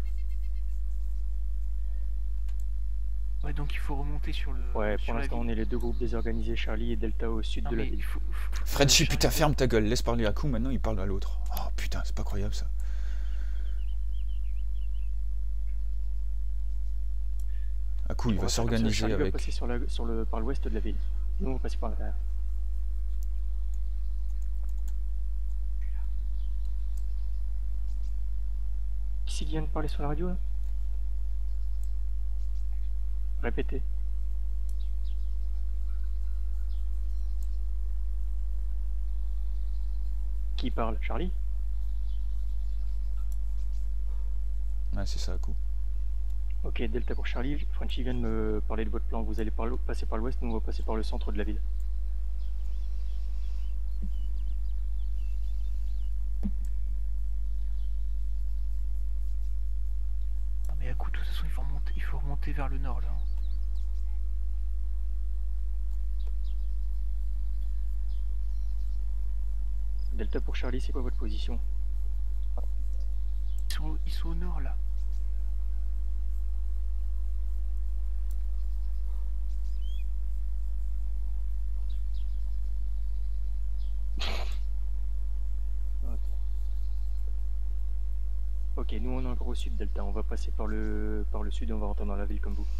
Ouais, donc il faut remonter sur le. Ouais, sur pour la l'instant on ville. est les deux groupes désorganisés, Charlie et Delta au sud Non, de la mais ville. il faut, faut- Frenchy, Charlie, putain, faut- ferme ta gueule. Laisse parler à coup, maintenant il parle à l'autre. Oh putain, c'est pas croyable ça. À coup, il On va faire comme ça, s'organiser Charlie va avec. passer sur la, sur le, par l'ouest de la ville. Nous on va passer par l'intérieur. Qui vient de parler sur la radio là? Répétez. Qui parle? Charlie? Ouais, c'est ça, à coup. Ok, Delta pour Charlie. Frenchy vient de me parler de votre plan. Vous allez par l'o- passer par l'ouest, nous on va passer par le centre de la ville. Non, mais à coup, de toute façon, il faut remonter, il faut remonter vers le nord là. Delta pour Charlie, c'est quoi votre position? Ils sont, au- ils sont au nord là. Ok, nous on est encore au sud, Delta. On va passer par le par le sud et on va rentrer dans la ville comme vous.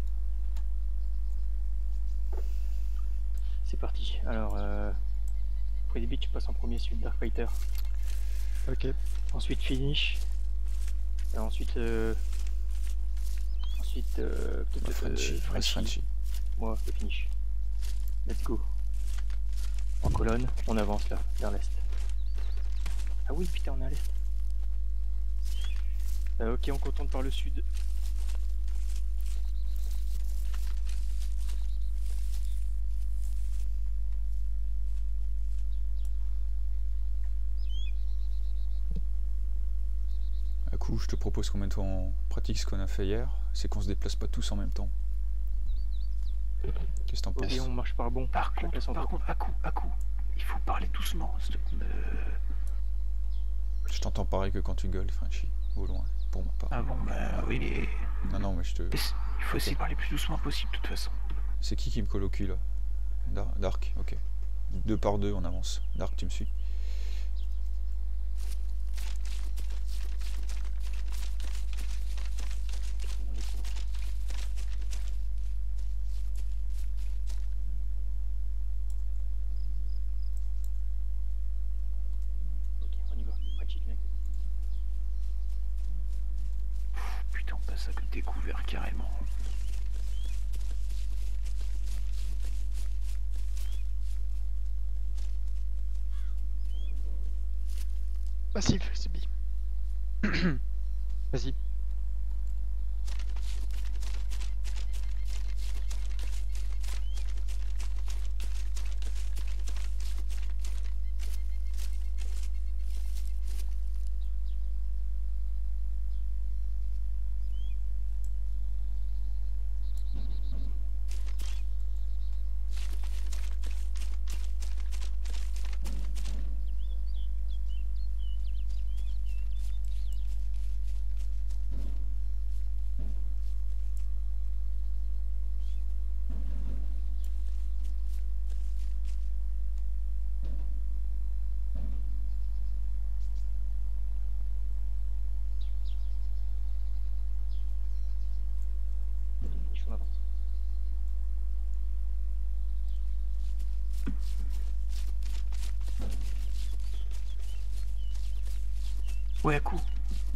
C'est parti. Alors, euh... Freddy, tu passes en premier, suite Darkfighter. Ok. Ensuite Finish. Et ensuite... Euh... Ensuite... Euh... peut-être, Ouais, Frenchy, euh, reste Frenchy. Frenchy. Moi, le Finish. Let's go. En colonne, on avance là, vers l'est. Ah oui, putain, on est à l'est. Euh, ok, on contourne par le sud. À coup, je te propose qu'on mette en pratique ce qu'on a fait hier. C'est qu'on se déplace pas tous en même temps. Qu'est-ce que t'en Ok, penses? on marche par bon. Par Chacun contre, son par tour. contre, à coup, à coup, il faut parler doucement. s'il te plaît. Euh, Je t'entends pareil que quand tu gueules, Frenchy. Au loin, pour ma part. Ah bon, bah oui, mais Non, non, mais je te. il faut Ok. essayer de parler le plus doucement possible de toute façon. C'est qui qui me colle au cul là? Dar- Dark, ok. Deux par deux, on avance. Dark, tu me suis? Ok, on y va. Frenchy, viens. Putain, on passe à découvert carrément. Passif, c'est bien. Vas-y. On avance. Ouais, à coup.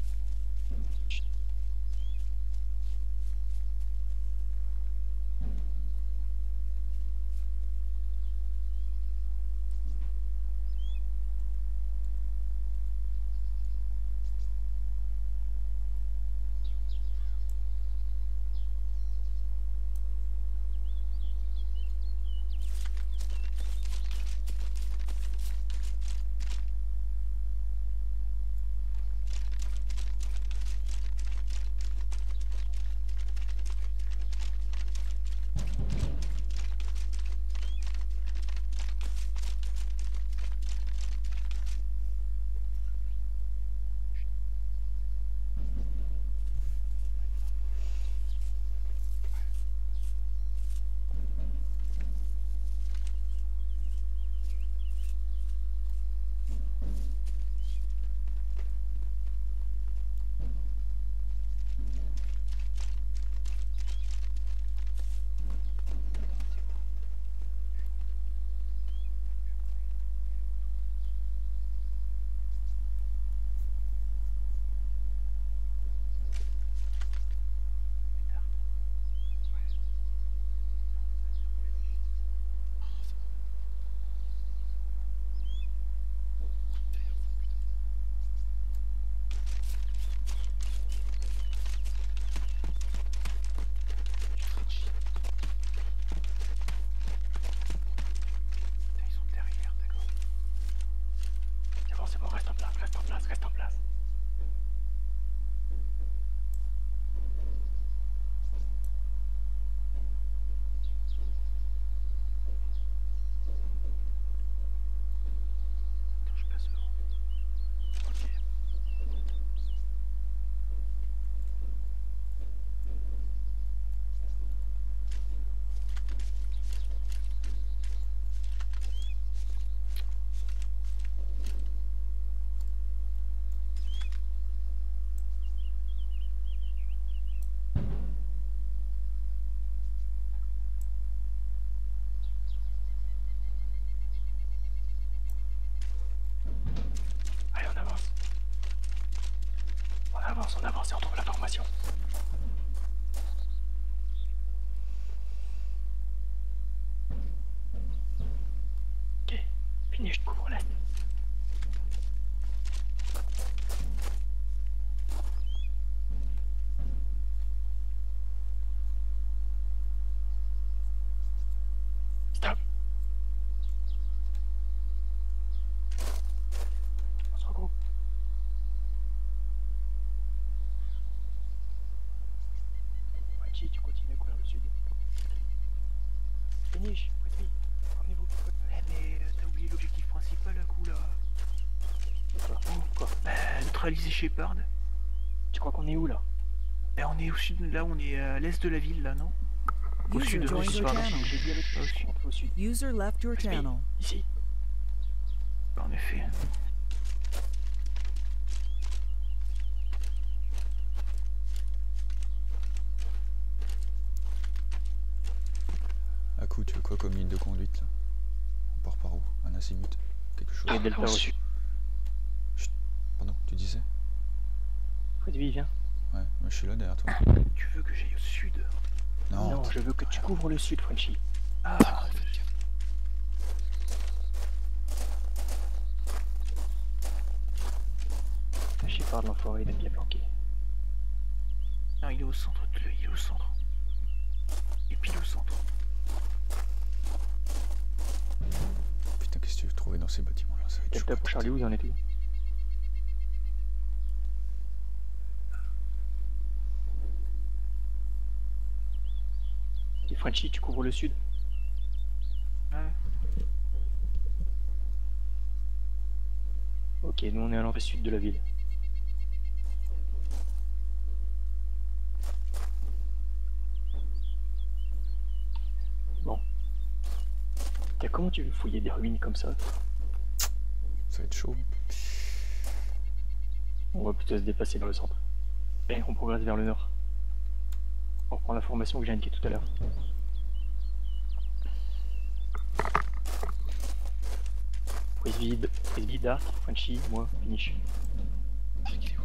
avance, on avance et on trouve la formation. Ok, fini, je te couvre l'est. Stop. On se regroupe. Qui tu continues à courir le sud. Finish, oui, ramenez-vous. Eh mais euh, t'as oublié l'objectif principal à coup là. Quoi, quoi Bah neutraliser Shepard. Tu crois qu'on est où là? Bah on est au sud, là on est à l'est de la ville là, non? Au User sud, joined oui, your pardon. channel. J'ai dit avec toi, au sud. Au sud. User left your Oui, channel. ici. En effet. À coup, tu veux quoi comme ligne de conduite là? On part par où? Un azimut? Quelque chose? Et Delta reçu. Chut. Pardon, tu disais? Freddy, viens. Ouais, moi je suis là derrière toi. Tu veux que j'aille au sud? Non, Non, je veux que tu couvres le sud, Frenchy. Ah, phare de l'enfoiré, il est bien planqué. Non, il est au centre, il est au centre. Et pile au centre. Putain, qu'est-ce que tu veux trouver dans ces bâtiments là? Ça va être chaud. Delta pour Charlie, où il en est tout? Et Frenchy, tu couvres le sud? Ouais. Ok, nous on est à l'entrée sud de la ville. Bon. Tiens, comment tu veux fouiller des ruines comme ça? Ça va être chaud. On va plutôt se dépasser vers le centre. Et on progresse vers le nord. On reprend la formation que j'ai indiquée tout à l'heure. Frisbee, Frisbee, Dark, Frenchy, moi, Finish. Dark, il est où?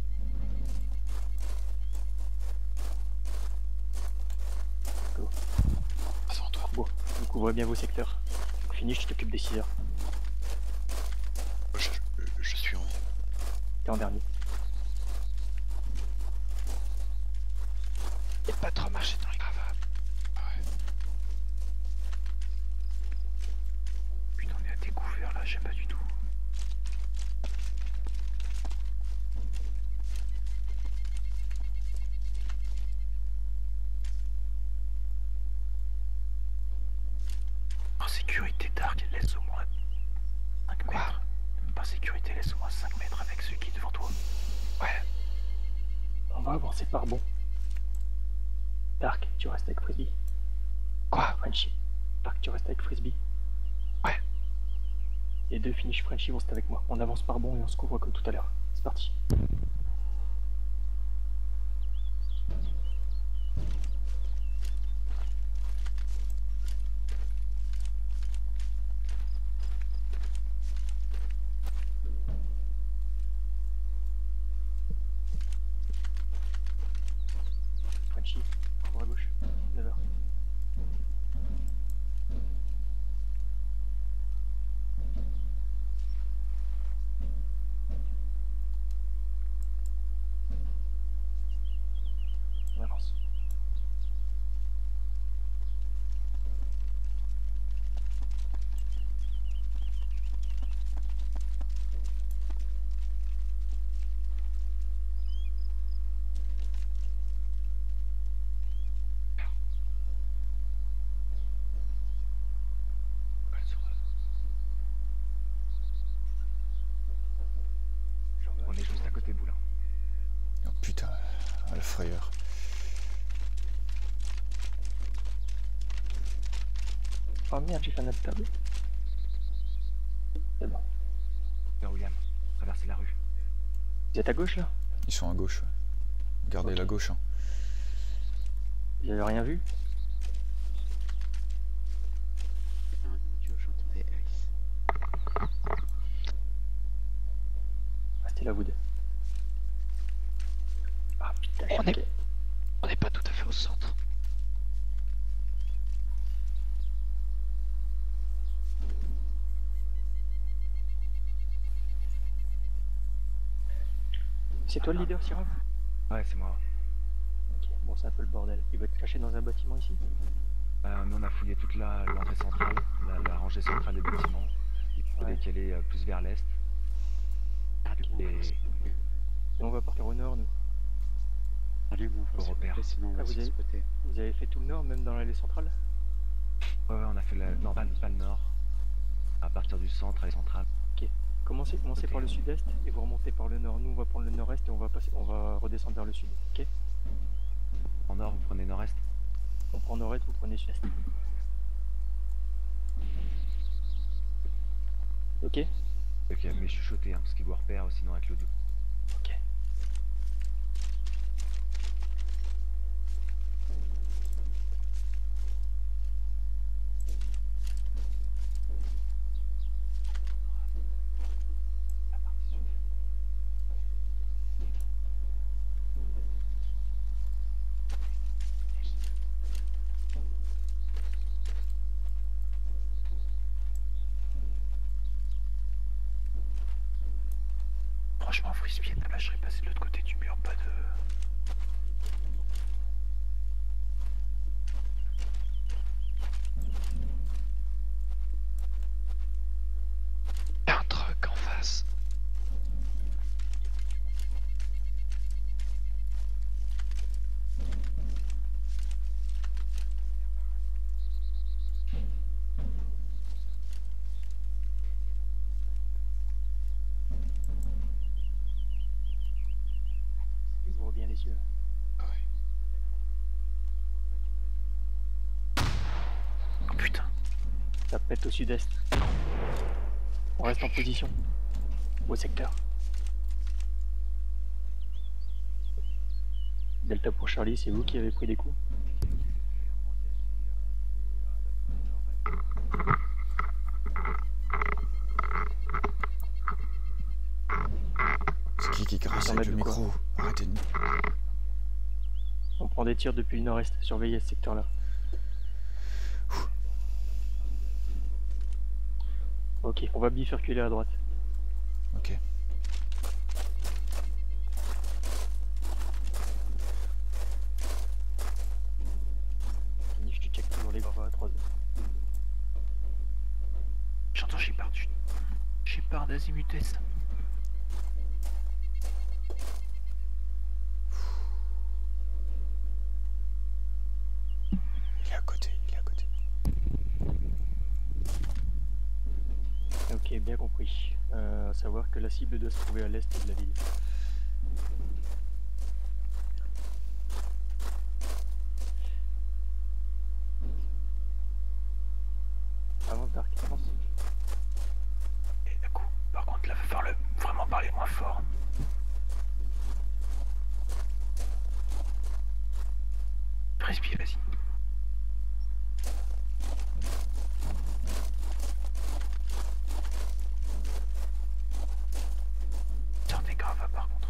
Go. Attends, toi. Bon, vous couvrez bien vos secteurs. Donc Finish, je t'occupe des six heures. Je, je, je suis en... T'es en dernier. Et pas trop marcher dans les cravates. Ouais. Putain, on est à découvert là, j'aime pas du tout. Par sécurité, Dark, laisse au moins cinq mètres. Par sécurité, laisse au moins cinq mètres avec celui qui est devant toi. Ouais. On va avancer par bon. Dark, tu restes avec Frisbee. Quoi? Frenchy. Dark, tu restes avec Frisbee. Ouais. Les deux Finish Frenchy vont rester avec moi. On avance par bon et on se couvre comme tout à l'heure. C'est parti. Frenchy, couvre à gauche. neuf heures. On avance. On est juste à côté de vous là. Oh putain, à la frayeur. Oh merde, j'ai fait un autre table. C'est bon. Vers William, traversez la rue. Vous êtes à gauche là? Ils sont à gauche. Ouais. Gardez Ok. la gauche. Hein. Vous avez rien vu? Un idiot, j'entendais Alice. Restez là, vous deux. Ah putain, On ok. est- On n'est pas tout à fait au centre. C'est toi le leader, Syrah? Ouais, c'est moi. Ok, bon, c'est un peu le bordel. Il va être caché dans un bâtiment ici? Euh, nous on a fouillé toute la- l'entrée centrale, la, la rangée centrale des bâtiments. Il faudrait Ouais. qu'elle est euh, plus vers l'est. Et Et on va partir au nord, nous. Allez, mon Au repère. sinon on Ah, va vous se avez- spotter. Vous avez fait tout le nord, même dans l'allée centrale? ouais, ouais, on a fait le... Non, pas, pas le nord. À partir du centre, allée centrale. Commencez, commencez par le sud-est et vous remontez par le nord. Nous, on va prendre le nord-est et on va passer, on va redescendre vers le sud. Ok? En nord, vous prenez nord-est. On prend nord-est, vous prenez sud-est. Ok? Ok, mais chuchotez, hein, parce qu'il vous repère sinon avec l'audio. Ok. franchement, Frisbee, là, je serais passé de l'autre côté du mur, pas de... Y'a un truc en face. Ouvre bien les yeux. Ah ouais. Oh putain. Ça pète au sud-est. On reste en position. Au secteur. Delta pour Charlie, c'est vous qui avez pris des coups. C'est qui qui caresse cent avec mètres le de quoi? micro? Arrêtez de... On prend des tirs depuis le nord-est, surveillez ce secteur-là. Ok, on va bifurculer à droite. Ok. Fini, je te check toujours les gravats à trois heures. J'entends Shepard du... Shepard d'Azimut Est. Il est à côté, il est à côté. Ok, bien compris. Euh, à savoir que la cible doit se trouver à l'est de la ville. Avance Dark, avance. Et d'un coup, par contre, là, va falloir le... vraiment parler moins fort. Frisbee, vas-y. Sors des gravats par contre.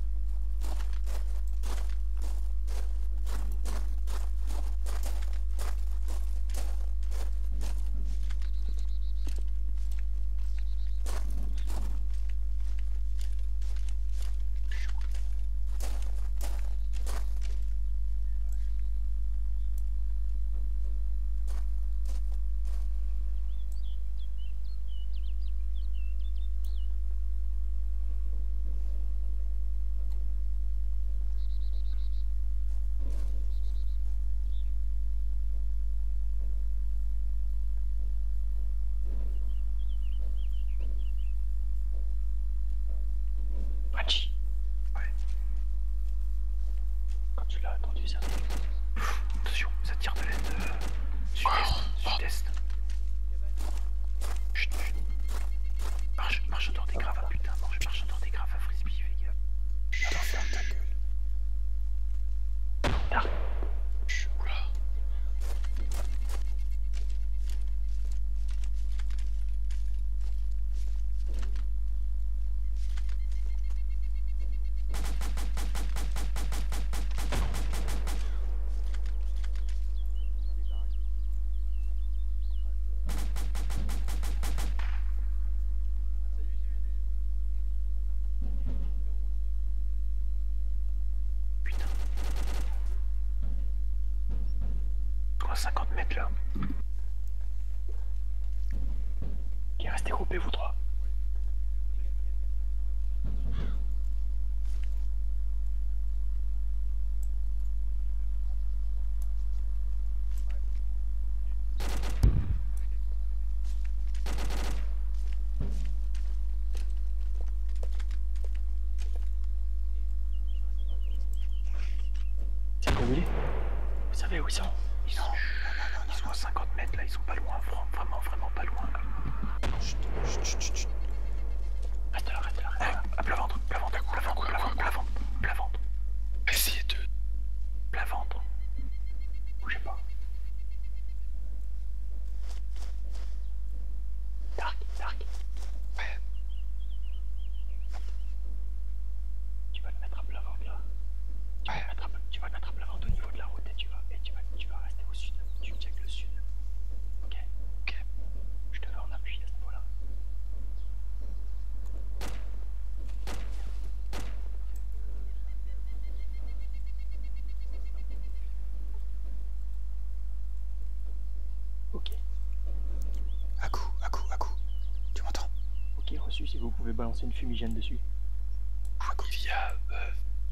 Hachi. Ouais. Quand tu l'as attendu, ça. Attention, ça tire de l'est. Euh, sud-est. Sud-est. Chut, chut. Marche, marche autour des gravats, putain. Marche, marche autour des gravats, Frisbee, fais gaffe. Attends, ferme ta gueule. Dark. Oula. Putain. À cinquante mètres là. Ok, restez groupés vous trois. C'est annulé. Vous savez où ils sont? Ils sont, ils sont à cinquante mètres là, ils sont pas loin, vra- vraiment, vraiment pas loin là. Chut, chut, chut, chut, chut. Reste là, reste là, reste là. À plat ventre, plat ventre, plat ventre, plat ventre, plat ventre, plat ventre, Essayez de... plat ventre. Bougez pas. Dark, dark. Ouais. Tu vas le mettre à plat ventre là. Tu vas le mettre à, tu vas le mettre à plat ventre au niveau de la route et tu vas, et tu vas, tu vas rester au sud. Tu check le sud. Ok, ok. Je te veux en appui à ce niveau-là. Ok. À coup, à coup, à coup. Tu m'entends? Ok, reçu, si vous pouvez balancer une fumigène dessus. À coup. Via... Euh...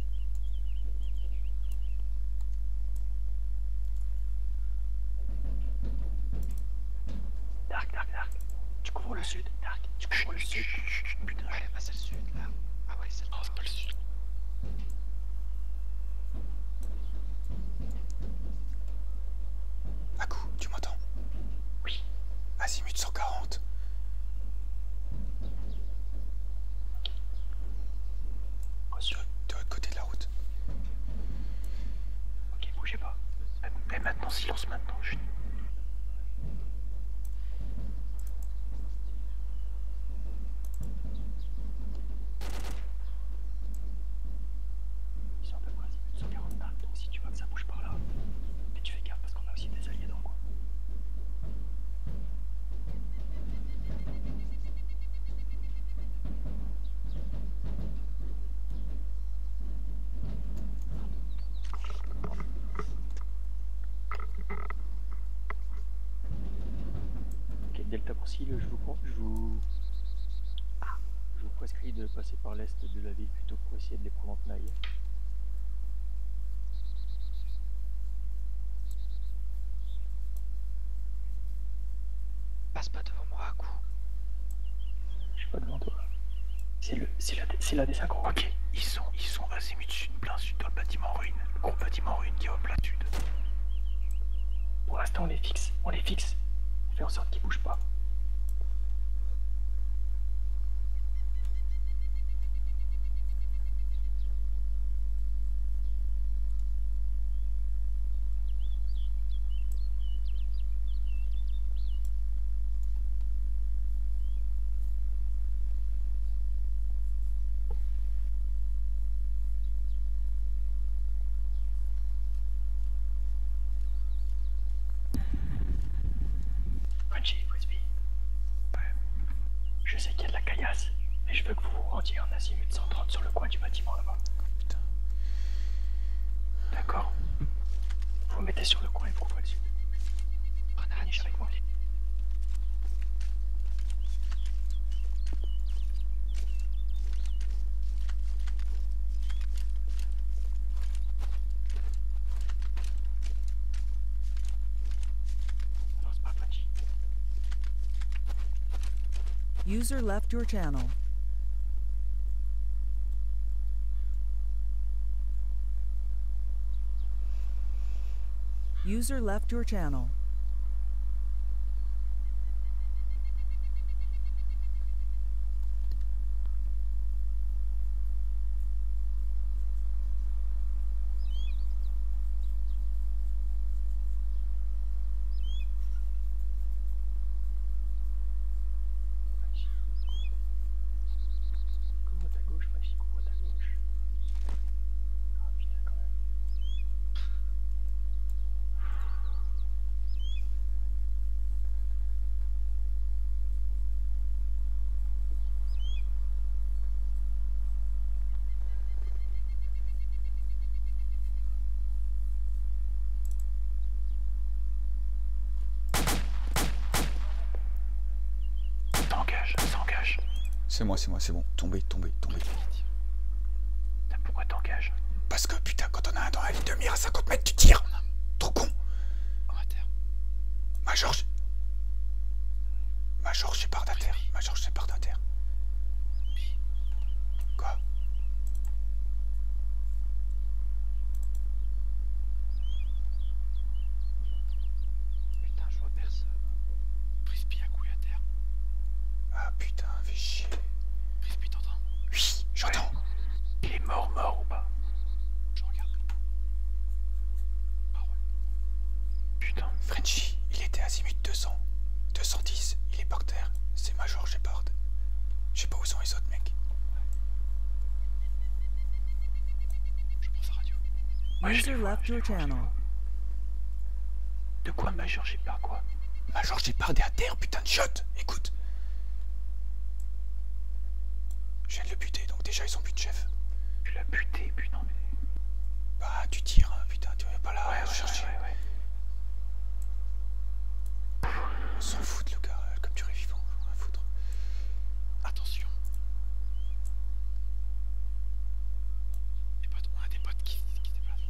Dark, Dark, Dark. Tu couvres le sud, Dark. Tu couvres le sud. Putain, ouais, bah c'est le sud là. Ah ouais, c'est le Non, c'est pas le sud. À coup, tu m'entends? Oui. Azimut cent quarante. Reçu. De l'autre côté de la route. Ok, bougez pas. Mais maintenant, silence maintenant. Je... Ils sont à peu près à cent quarante Dark, donc si tu vois que ça bouge par là, mais tu fais gaffe parce qu'on a aussi des alliés dans le coin. Ok, Delta pour cible, je vous, con- je vous... Ah, je vous prescris de passer par l'est de la ville plutôt pour essayer de les prendre en tenaille. Passe pas devant moi à coup. Je suis pas devant toi. C'est le, c'est la, c'est la désynchro. Ok, ils sont, ils sont azimut sud, plein sud dans le bâtiment en ruine. Le gros bâtiment en ruine qui est au plein sud. Pour l'instant, on les fixe. On les fixe. On fait en sorte qu'ils bougent pas. Frenchy, Frisbee. Je sais qu'il y a de la caillasse, mais je veux que vous vous rendiez en azimut cent trente sur le coin du bâtiment là-bas. Putain. D'accord. Vous vous mettez sur le coin et vous couvrez le sud. Finish avec moi. Avance pas, Frenchy. User left your channel. User left your channel. Couvre ta gauche, Frenchy, couvre ta gauche. Ah putain, quand même. T'engages, s'engage. C'est moi, c'est moi, c'est bon. Tombez, tombez, tombez. Pourquoi t'engages? Parce que putain, quand on a un dans la ligne de mire à cinquante mètres, tu tires. Trop con. Oh, à terre. Major, j'- Major Shepard à terre. Major Shepard à terre. Quoi? Putain, je vois personne. Frisbee à coup et à terre. Ah putain, fais chier. Frisbee, t'entends? Oui, j'entends. Il est mort, mort ou pas? Je regarde. Ah ouais. Putain. Frenchy, il était azimut deux cents. deux cent dix, il est par terre. C'est Major Shepard. Je sais pas où sont les autres mecs. Je prends sa radio. Ouais, je User les vois, left je les your vois, je les channel. vois. De quoi, Major? J'ai pas quoi? Major Shepard est à terre, putain de shot. Écoute. Je viens de le buter, donc déjà ils ont but de chef. Tu l'as buté, putain. Mais... Bah tu tires, hein, putain, tu es pas là Ouais, à ouais, chercher. ouais, ouais, ouais. s'en fout le gars, le capturé vivant, on va foutre. Attention. Des potes, on a des potes qui, qui se déplacent.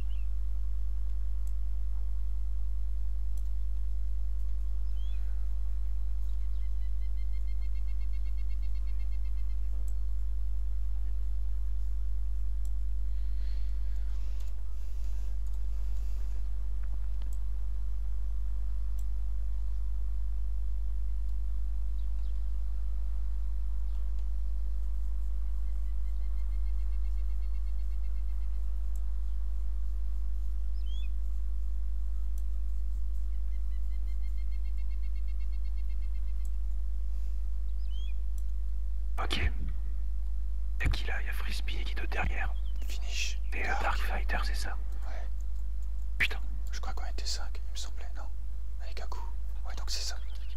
Ok. Y'a qui là? Y'a Frisbee et Guido derrière. Finish. Et euh, Dark Fighter, c'est ça? Ouais. Putain. Je crois qu'on était cinq, il me semblait, non? Avec Gaku. Ouais, donc c'est ça.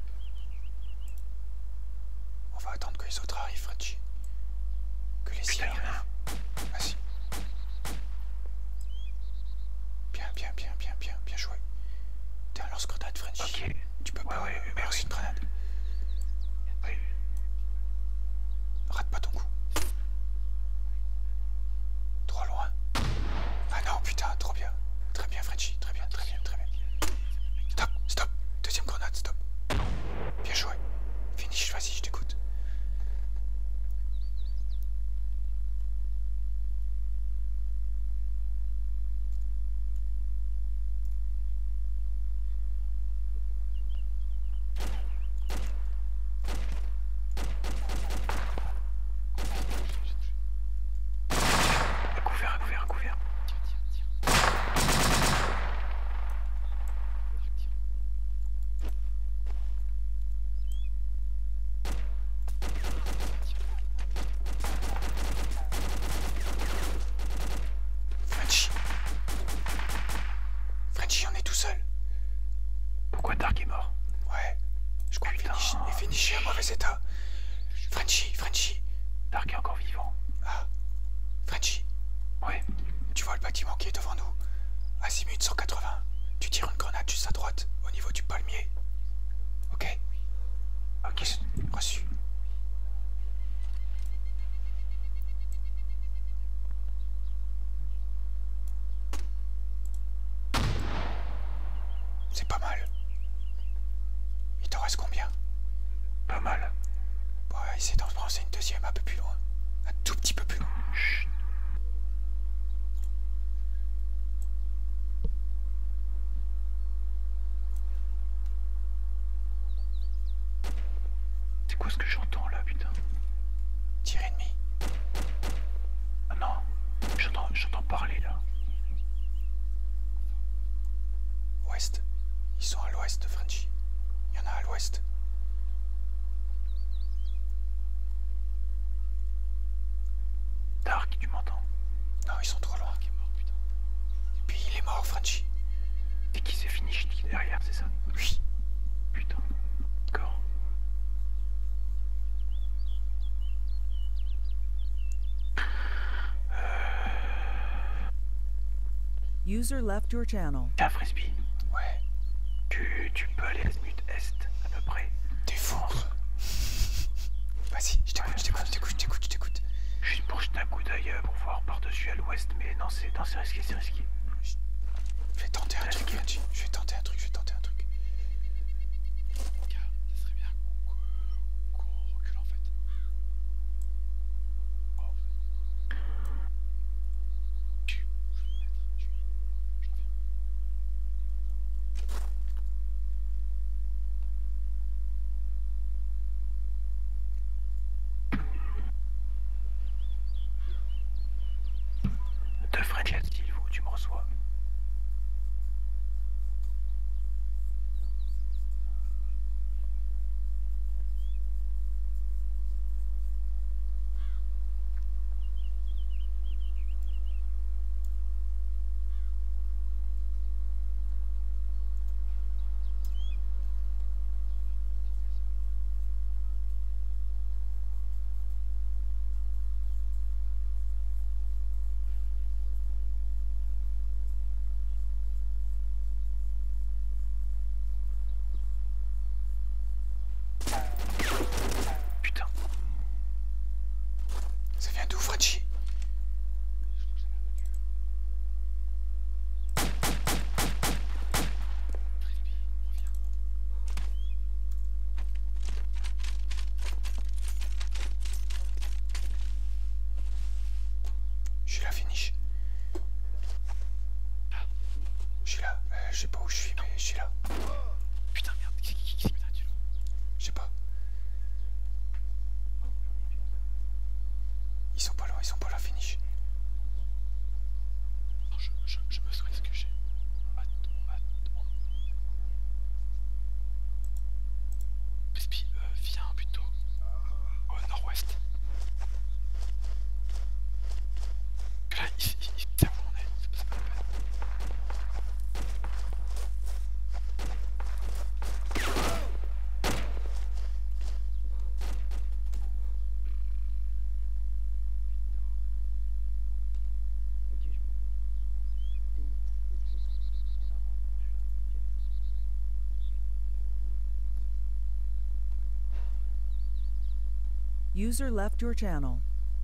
On va attendre que les autres arrivent, Fredji. Que les siens arrivent. Vas-y. Bien, bien, bien, bien, bien, bien joué. T'es un lance-grenade, Fredji. Ok. Tu peux Ouais, pas ouais, euh, lancer une grenade. Ouais. Rate pas ton coup. Trop loin. Ah non, putain, trop bien. Très bien, Fredji. Très bien, très bien, très bien. Stop, stop. Deuxième grenade, stop. Bien joué. Finish, vas-y, je t'écoute. Un couvert, un couvert, un couvert. Fredji. Fredji, on est tout seul. Pourquoi Dark est mort? Ouais. Je crois que Finish est Finish est en mauvais état. Fredji, Fredji. Dark est encore vivant. Ah. Fredji. Ouais. Tu vois le bâtiment qui est devant nous? Azimut cent quatre-vingts. Tu tires une grenade juste à droite, au niveau du palmier. Ok? Ok. Reçu. C'est pas mal. Il t'en reste combien? Pas mal. Bon, essaie d'en prendre une deuxième un peu plus loin. Un tout petit peu plus loin. Chut. C'est quoi ce que j'entends là, putain? Tir ennemi. Ah non, j'entends, j'entends parler là. Ouest. Ils sont à l'ouest, Frenchie. Il y en a à l'ouest. Dark, tu m'entends? Non, ils sont trop loin. Et puis il est mort, Frenchie. Et qui s'est fini derrière, c'est ça? Oui. Putain. D'accord. User left your channel. Tiens, Frisbee. Ouais. Tu, tu peux aller à Azimut Est, à peu près. T'es fou. Vas-y, je t'écoute, je t'écoute, je t'écoute, je t'écoute, je t'écoute. Juste pour jeter un coup d'œil euh, pour voir par-dessus à l'ouest, mais non, c'est non, c'est risqué, c'est risqué. Je vais tenter un truc, Frenchie. Je vais tenter un truc, je vais tenter un truc. Gars, ça serait bien qu'on qu'on recule en fait. Oh. Tu, je vais me mettre, je suis, je reviens. De French à Silvo, tu me reçois. User left your channel.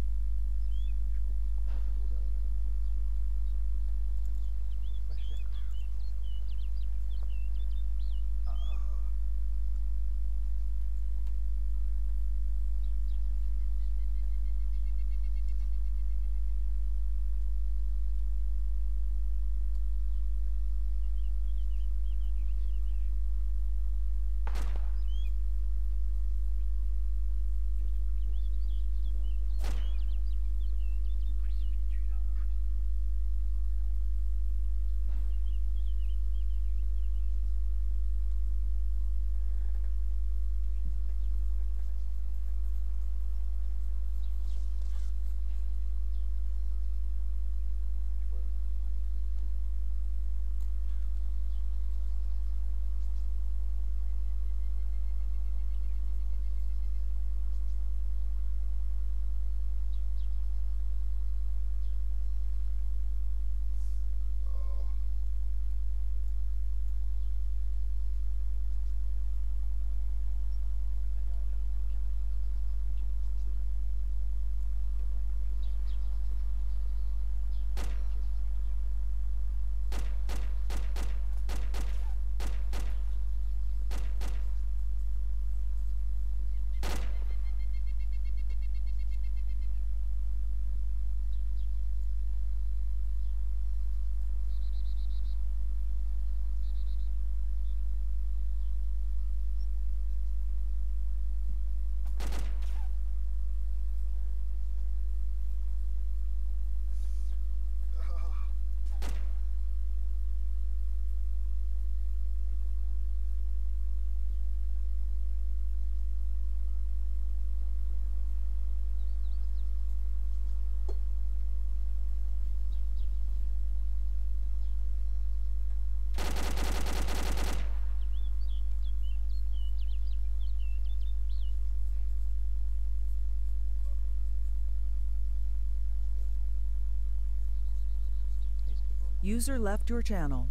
User left your channel.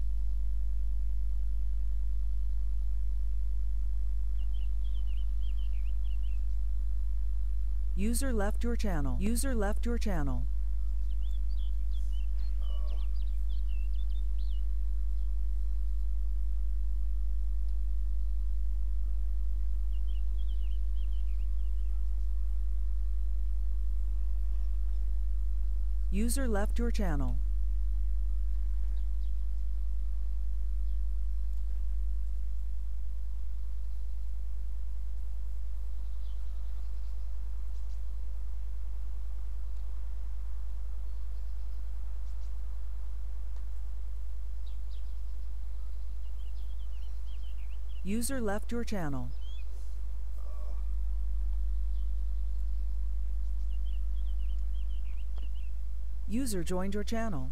User left your channel. User left your channel. User left your channel. User left your channel. User joined your channel.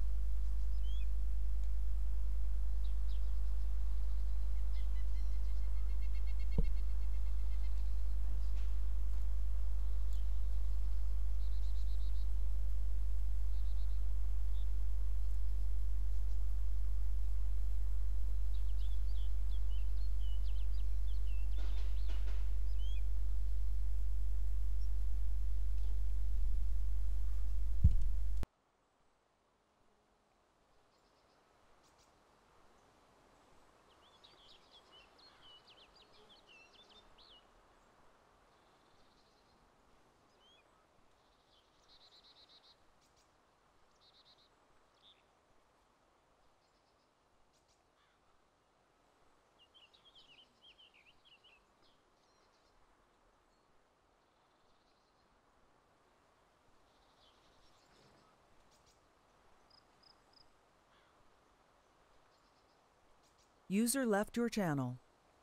User left your channel.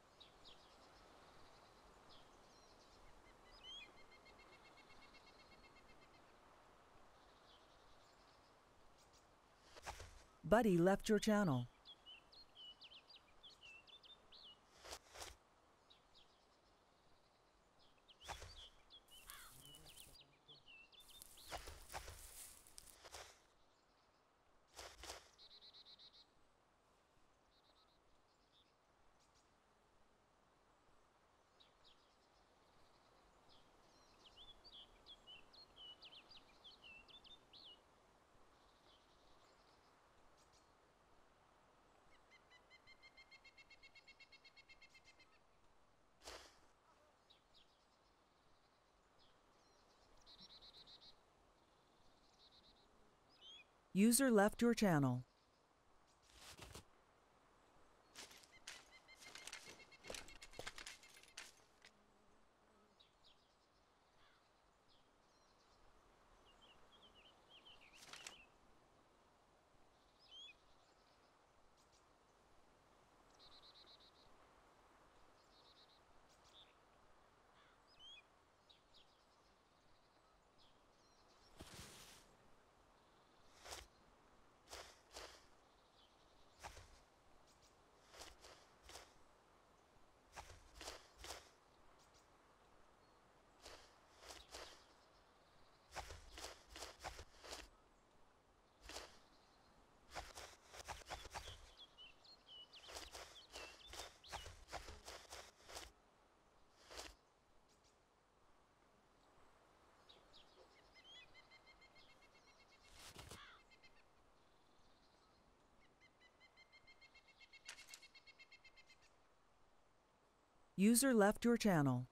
Buddy left your channel. User left your channel. User left your channel.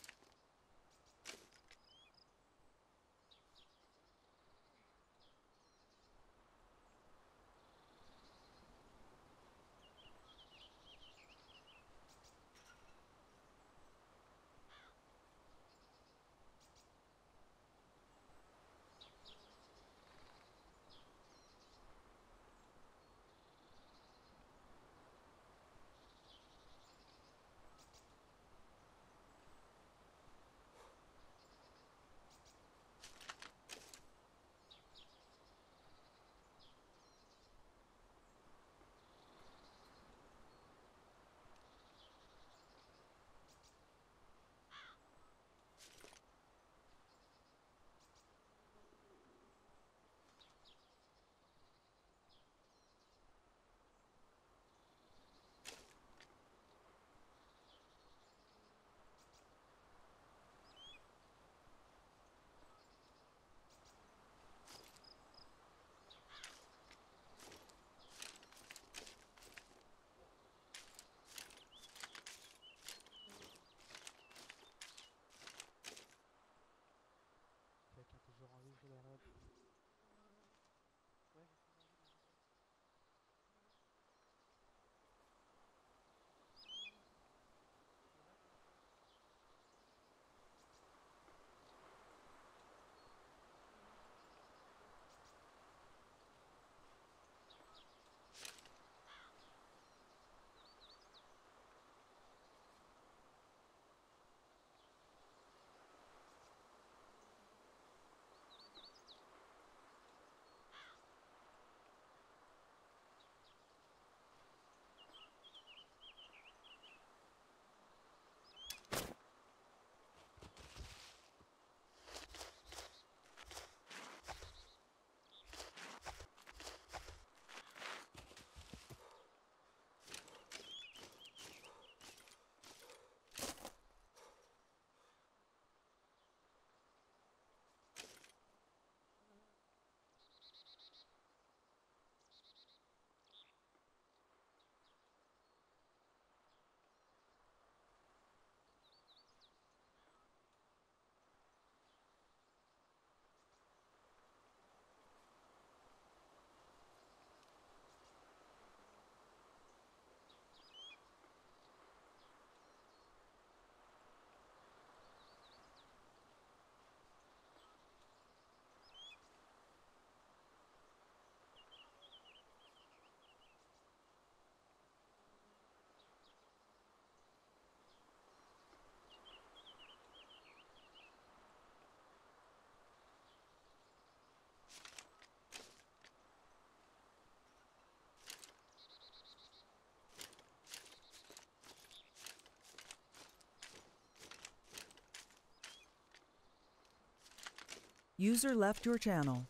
Quelqu'un a toujours envie de jouer la ref. Ouais, User left your channel.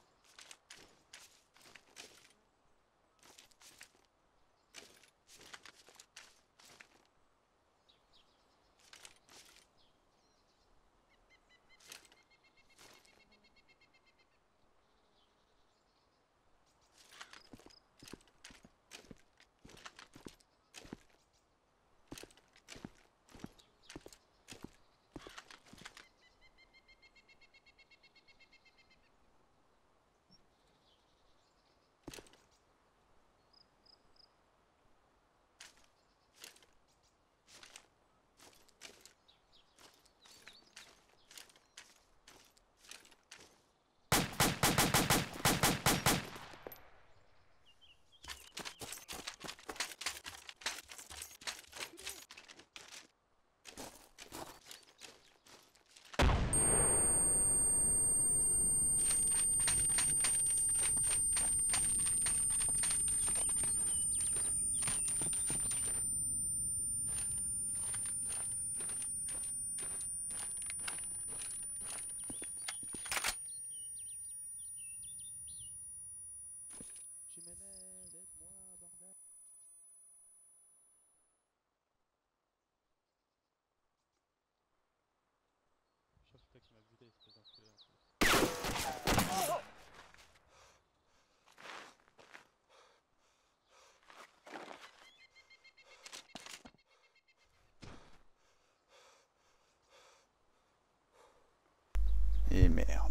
Et merde.